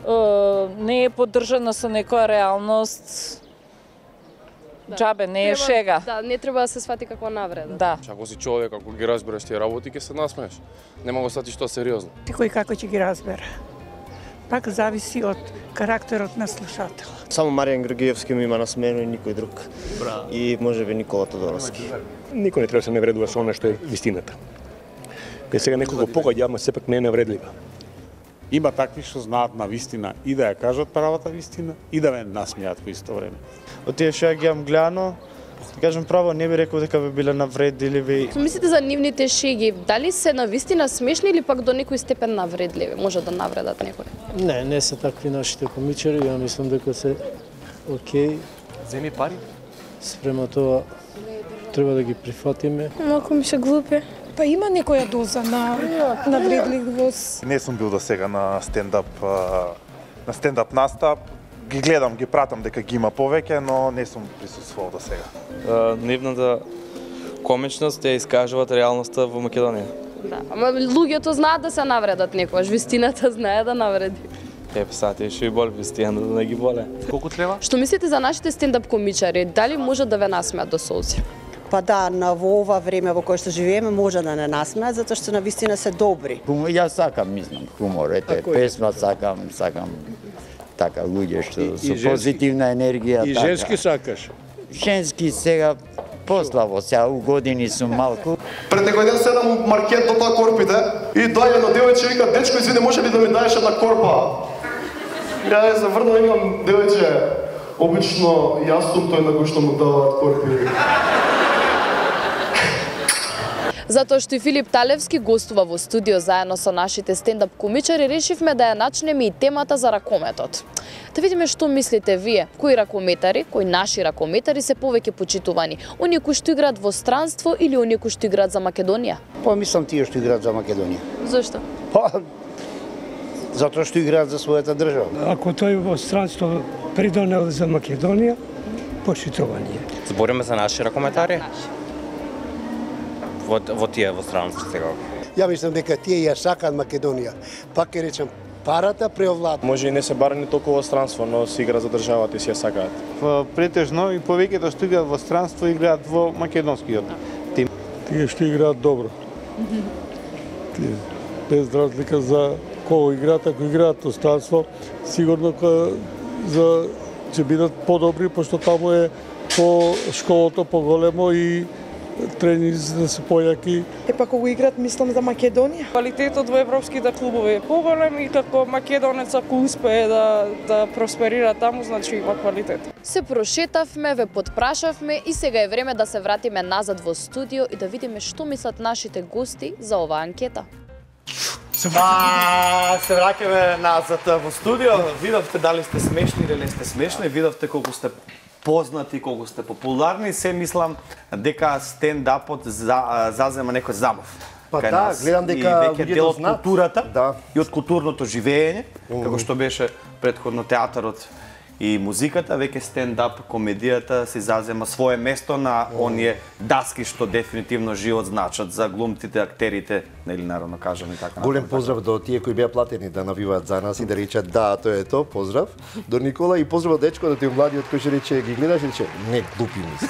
[SPEAKER 9] не е поддржана со некоја реалност, да. Джабе, не е
[SPEAKER 6] Треба,
[SPEAKER 9] шега.
[SPEAKER 6] Да, не треба да се свати како навреда.
[SPEAKER 9] Да.
[SPEAKER 10] Ако си човек, ако ги разбереш тие работи, ќе се насмееш. Нема го сватиш тоа сериозно.
[SPEAKER 11] Кој како ќе ги разбере. Пак зависи од карактерот на слушател.
[SPEAKER 12] Само Маријан Георгиевски ми има насмено и никој друг. Браво. И можеби Никола Тодоровски.
[SPEAKER 13] Никој не треба да се навредува со она што е вистината. Кај сега некој го погоди, ама сепак не е навредлива.
[SPEAKER 14] Има такви што знаат на вистина и да ја кажат правата вистина и да ме насмеат во исто време.
[SPEAKER 12] Од тие што ја ги имам гледано, да кажам право, не би рекол дека би биле навредливи.
[SPEAKER 6] Мислите за нивните шеги, дали се навистина смешни или пак до некој степен навредливи? Може да навредат некој?
[SPEAKER 15] Не, не се такви нашите комичари, ја мислам дека се окей.
[SPEAKER 7] Земи пари?
[SPEAKER 15] Спрема тоа треба да ги прифатиме.
[SPEAKER 16] Малку ми се глупи. Па има некоја доза на навредливост.
[SPEAKER 17] Не сум бил до сега на стендап на стендап настап. Ги гледам, ги пратам дека ги има повеќе, но не сум присуствувал до сега.
[SPEAKER 18] Нивната комичност ја искажуваат реалноста во Македонија.
[SPEAKER 6] Да, ама луѓето знаат да се навредат некојаш, вистината знае да навреди.
[SPEAKER 18] Е, сати што и бол вистина да не ги боле.
[SPEAKER 7] Колку треба?
[SPEAKER 6] Што мислите за нашите стендап комичари? Дали може да ве насмеат до солзи?
[SPEAKER 19] Па да, на во ова време во кое што живееме може да не насмеат, затоа што навистина се добри.
[SPEAKER 20] Јас сакам, мислам, хумор, ете, песма сакам, сакам така луѓе што со позитивна енергија.
[SPEAKER 14] И
[SPEAKER 20] така.
[SPEAKER 14] женски сакаш?
[SPEAKER 20] Женски сега пославо, сега у години сум малку.
[SPEAKER 21] Пред некој ден седам у маркет до тоа корпите и доаѓа на девојче и вика, дечко, извини, може ли да ми даеш една корпа? Ја ја заврнал и викам, девојче, обично јас сум тој на кој што му даваат корпи.
[SPEAKER 6] Затоа што и Филип Талевски гостува во студио заедно со нашите стендап комичари, решивме да ја начнеме и темата за ракометот. Да видиме што мислите вие, кои ракометари, кои наши ракометари се повеќе почитувани, оние кои што играат во странство или оние кои што играат за Македонија?
[SPEAKER 22] Па мислам тие што играат за Македонија.
[SPEAKER 6] Зошто?
[SPEAKER 22] Па затоа што играат за својата држава.
[SPEAKER 11] Ако тој во странство придонел за Македонија, почитување.
[SPEAKER 23] Збориме за наши ракометари? Во, во тие во странство сега.
[SPEAKER 24] Ја мислам дека тие ја сакаат Македонија. Пак ќе речам, парата преовлада.
[SPEAKER 21] Може и не се барани толку во странство, но се игра за државата и си ја сакаат.
[SPEAKER 14] Претежно и повеќето што играат во странство играат во македонскиот тим. Тие што играат добро. Тие без разлика за кој играат, ако играат во странство, сигурно за ќе бидат подобри, пошто таму е по школото поголемо и тренинзи да се појаки.
[SPEAKER 16] Епа кога играат, мислам за Македонија.
[SPEAKER 25] Квалитетот во европските клубови е поголем и како македонец ако успее да да просперира таму, значи има квалитет.
[SPEAKER 6] Се прошетавме, ве потпрашавме и сега е време да се вратиме назад во студио и да видиме што мислат нашите гости за оваа анкета.
[SPEAKER 3] А, се враќаме назад во студио. Видовте дали сте смешни или не сте смешни, видовте колку сте познати, колку сте популарни, се мислам дека стендапот за, зазема некој замав.
[SPEAKER 1] Па
[SPEAKER 3] кај
[SPEAKER 1] да,
[SPEAKER 3] нас.
[SPEAKER 1] гледам дека
[SPEAKER 3] и веќе дел од
[SPEAKER 1] знаат.
[SPEAKER 3] културата
[SPEAKER 1] Да.
[SPEAKER 3] и од културното живење,
[SPEAKER 1] Мгм.
[SPEAKER 3] како што беше претходно театарот и музиката, веќе стендап комедијата се зазема свое место на оние даски што дефинитивно живот значат за глумците, актерите, нели наравно кажам и така.
[SPEAKER 1] Голем поздрав до тие кои беа платени да навиваат за нас и да речат да, тоа е тоа, поздрав. До Никола и поздрав дечко да ти младиот кој ќе рече ги гледаш и рече не глупи ми.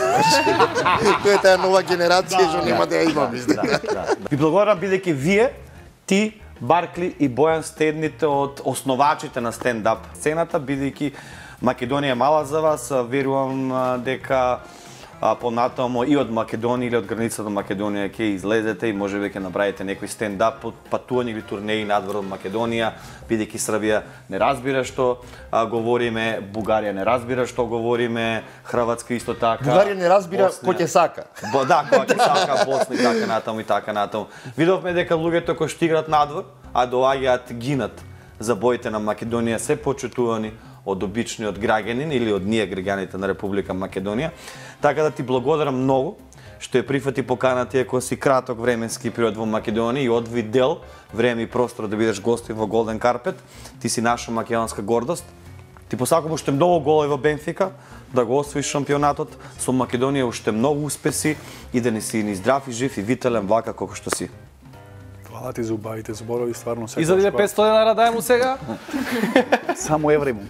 [SPEAKER 1] Тоа е таа нова генерација што нема да ја има мислам.
[SPEAKER 3] Ви благодарам бидејќи вие, ти, Баркли и Бојан сте едните од основачите на стендап сцената, бидејќи Македонија е мала за вас, верувам а, дека а, понатамо и од Македонија или од границата до Македонија ќе излезете и може би ќе направите некој стендап патување или турнеи надвор од Македонија, бидејќи Србија не разбира што а, говориме, Бугарија не разбира што говориме, Хрватска исто така.
[SPEAKER 1] Бугарија не разбира
[SPEAKER 3] Босна.
[SPEAKER 1] кој ќе сака.
[SPEAKER 3] Бо, да, кој ќе сака, Босна и така натаму и така натаму. Видовме дека луѓето кои што играат надвор, а доаѓаат гинат за боите на Македонија, се почитувани од обичниот граѓанин или од ние граѓаните на Република Македонија. Така да ти благодарам многу што ја прифати поканата ако си краток временски период во Македонија и одви дел време и простор да бидеш гостин во Голден Карпет. Ти си наша македонска гордост. Ти посакувам уште многу голови во Бенфика, да го освоиш шампионатот со Македонија, уште многу успеси и да не си ни здрав и жив и вителен вака како што си.
[SPEAKER 2] Фала ти за убавите зборови, стварно се.
[SPEAKER 7] Изади петстотини денара дај му сега.
[SPEAKER 2] Само евра имам.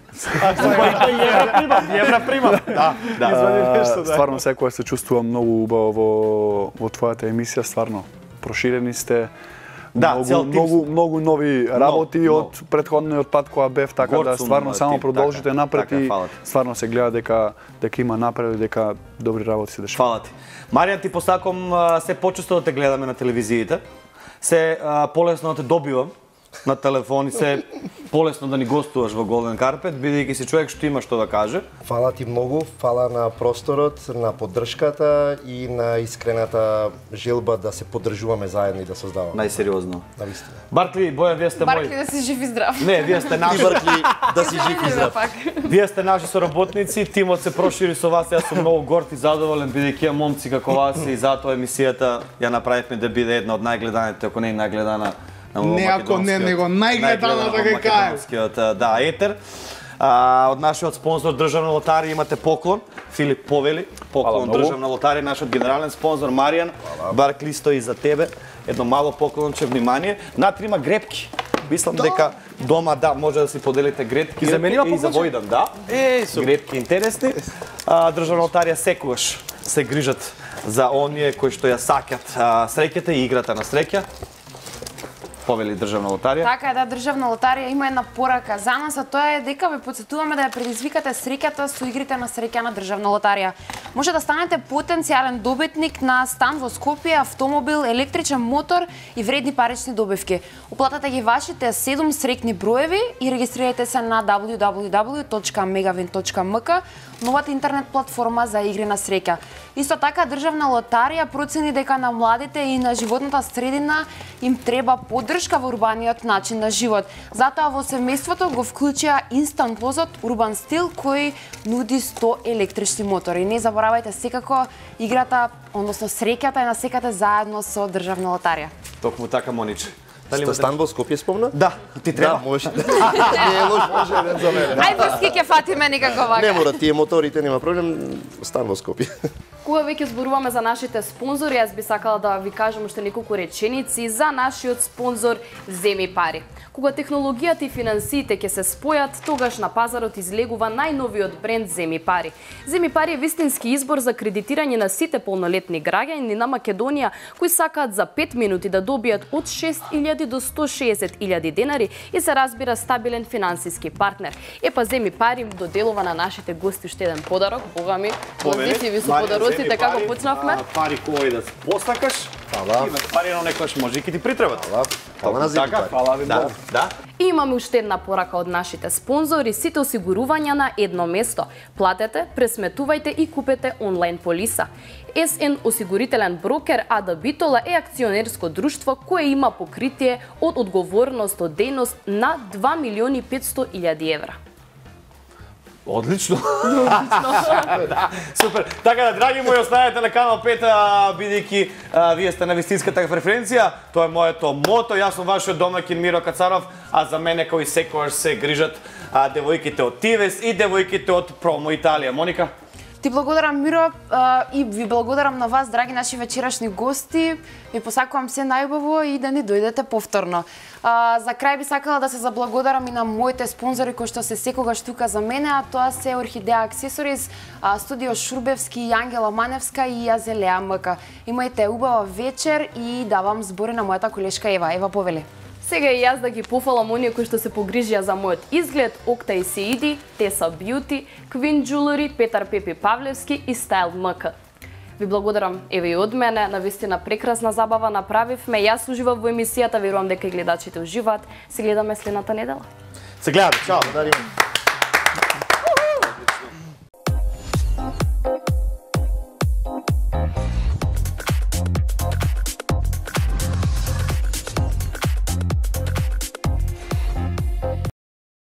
[SPEAKER 3] Евра примам, евра примам. Да, да.
[SPEAKER 2] А, стварно секој се чувствувам многу убаво во во твојата емисија, стварно. Проширени сте.
[SPEAKER 3] Да,
[SPEAKER 2] многу,
[SPEAKER 3] цел тим
[SPEAKER 2] многу,
[SPEAKER 3] сте.
[SPEAKER 2] многу нови работи
[SPEAKER 3] Много,
[SPEAKER 2] од претходниот пат кога бев, така
[SPEAKER 3] Горд
[SPEAKER 2] да
[SPEAKER 3] сум,
[SPEAKER 2] стварно само
[SPEAKER 3] тим,
[SPEAKER 2] продолжите
[SPEAKER 3] така,
[SPEAKER 2] напред
[SPEAKER 3] така,
[SPEAKER 2] и
[SPEAKER 3] фала ти.
[SPEAKER 2] стварно се гледа дека дека има напред и дека добри работи се дешаваат.
[SPEAKER 3] Фала ти. Маријан, ти посакам а, се почесто да те гледаме на телевизиите. Се а, полесно да те добивам на телефон и се полесно да ни гостуваш во Голден Карпет, бидејќи си човек што има што да каже.
[SPEAKER 1] Фала ти многу, фала на просторот, на поддршката и на искрената желба да се поддржуваме заедно и да создаваме.
[SPEAKER 3] Најсериозно.
[SPEAKER 1] Навистина.
[SPEAKER 3] Баркли, Боја, вие сте
[SPEAKER 6] Баркли
[SPEAKER 3] мои.
[SPEAKER 6] да си жив и здрав.
[SPEAKER 3] Не, вие сте наши.
[SPEAKER 1] И Баркли да си жив и здрав.
[SPEAKER 3] Вие сте наши соработници, тимот се прошири со вас, јас сум многу горд и задоволен бидејќи имам момци како вас и затоа емисијата ја направивме да биде една од најгледаните, ако не и најгледана на
[SPEAKER 4] Не, ако не, него најгледаната
[SPEAKER 3] во
[SPEAKER 4] ке кажем.
[SPEAKER 3] македонскиот, да, етер. А, од нашиот спонзор Државна лотарија имате поклон, Филип Повели, поклон
[SPEAKER 2] многу.
[SPEAKER 3] Државна лотарија, нашиот генерален спонзор Маријан, Баркли стои за тебе, едно мало поклонче внимание. Натри има грепки. Мислам дека дома да може да си поделите грепки
[SPEAKER 7] И за мене има
[SPEAKER 3] и за
[SPEAKER 7] поклонче?
[SPEAKER 3] Војдан, да.
[SPEAKER 7] Еј, супер.
[SPEAKER 3] Грепки интересни. А, Државна лотарија секогаш се грижат за оние кои што ја сакат а, среќата и играта на среќа. Повели Државна лотарија.
[SPEAKER 5] Така е, да, Државна лотарија има една порака за нас, а тоа е дека ве потсетуваме да ја предизвикате среќата со игрите на среќа на Државна лотарија. Може да станете потенцијален добитник на стан во Скопје, автомобил, електричен мотор и вредни парични добивки. Уплатете ги вашите седум среќни броеви и регистрирайте се на дабл ю дабл ю дабл ю точка мегавин точка ем ка, новата интернет платформа за игри на среќа. Исто така, Државна лотарија процени дека на младите и на животната средина им треба поддршка во урбаниот начин на живот. Затоа во семејството го вклучија инстант возот Урбан Стил кој нуди сто електрични мотори. Не заборавајте секако играта, односно среќата е на секате заедно со Државна лотарија.
[SPEAKER 3] Токму така, Мониче.
[SPEAKER 1] Дали стан во Скопје спомна?
[SPEAKER 3] Да, ти треба.
[SPEAKER 1] Да, може. Не е лош, може еден за мене.
[SPEAKER 5] Ај врски ќе фатиме некако вака.
[SPEAKER 1] Не мора, тие моторите нема проблем, стан во Скопје.
[SPEAKER 6] Кога веќе зборуваме за нашите спонзори, јас би сакала да ви кажам уште неколку реченици за нашиот спонзор Земи пари. Кога технологијата и финансиите ќе се спојат, тогаш на пазарот излегува најновиот бренд Земи пари. Земи пари е вистински избор за кредитирање на сите полнолетни граѓани на Македонија кои сакаат за пет минути да добијат од шест илјади до сто и шеесет илјади денари и се разбира стабилен финансиски партнер. Епа Земи пари доделува на нашите гости уште еден подарок. Бога ми, поздравици ви со подароците како почнавме.
[SPEAKER 3] Пари кои да посакаш.
[SPEAKER 1] Фала.
[SPEAKER 3] Има пари на некојаш може и ќе ти притребат.
[SPEAKER 1] Фала. Фала на Земи пари.
[SPEAKER 3] Фала ви многу. Да.
[SPEAKER 6] И имаме уште една порака од нашите спонзори, сите осигурувања на едно место. Платете, пресметувајте и купете онлайн полиса. ес ен осигурителен брокер АД Битола е акционерско друштво кое има покритие од одговорност од дејност на два милиони и петстотини илјади евра.
[SPEAKER 7] Одлично.
[SPEAKER 3] Да, супер. Така да, драги мои, останете на канал пет, бидејќи вие сте на вистинската преференција. Тоа е моето мото. Јас сум вашиот домаќин Миро Кацаров, а за мене кои секогаш се грижат а, девојките од Тивес и девојките од Промо Италија. Моника?
[SPEAKER 5] Ти благодарам, Миро, а, и ви благодарам на вас, драги наши вечерашни гости. Ви посакувам се најубаво и да ни дојдете повторно. А, за крај би сакала да се заблагодарам и на моите спонзори кои што се секогаш тука за мене, а тоа се Орхидеа Аксесорис, а, Студио Шурбевски, Ангела Маневска и Азелеа МК. Имајте убава вечер и давам збори на мојата колешка Ева. Ева, повели.
[SPEAKER 6] Сега и јас да ги пофалам оние кои што се погрижија за мојот изглед, Окта и Сеиди, Теса Бјути, Квин Джулери, Петар Пепи Павлевски и Стайл МК. Ви благодарам, еве и од мене, навистина прекрасна забава направивме. Јас уживав во емисијата, верувам дека и гледачите уживаат. Се гледаме следната недела.
[SPEAKER 3] Се гледаме, чао.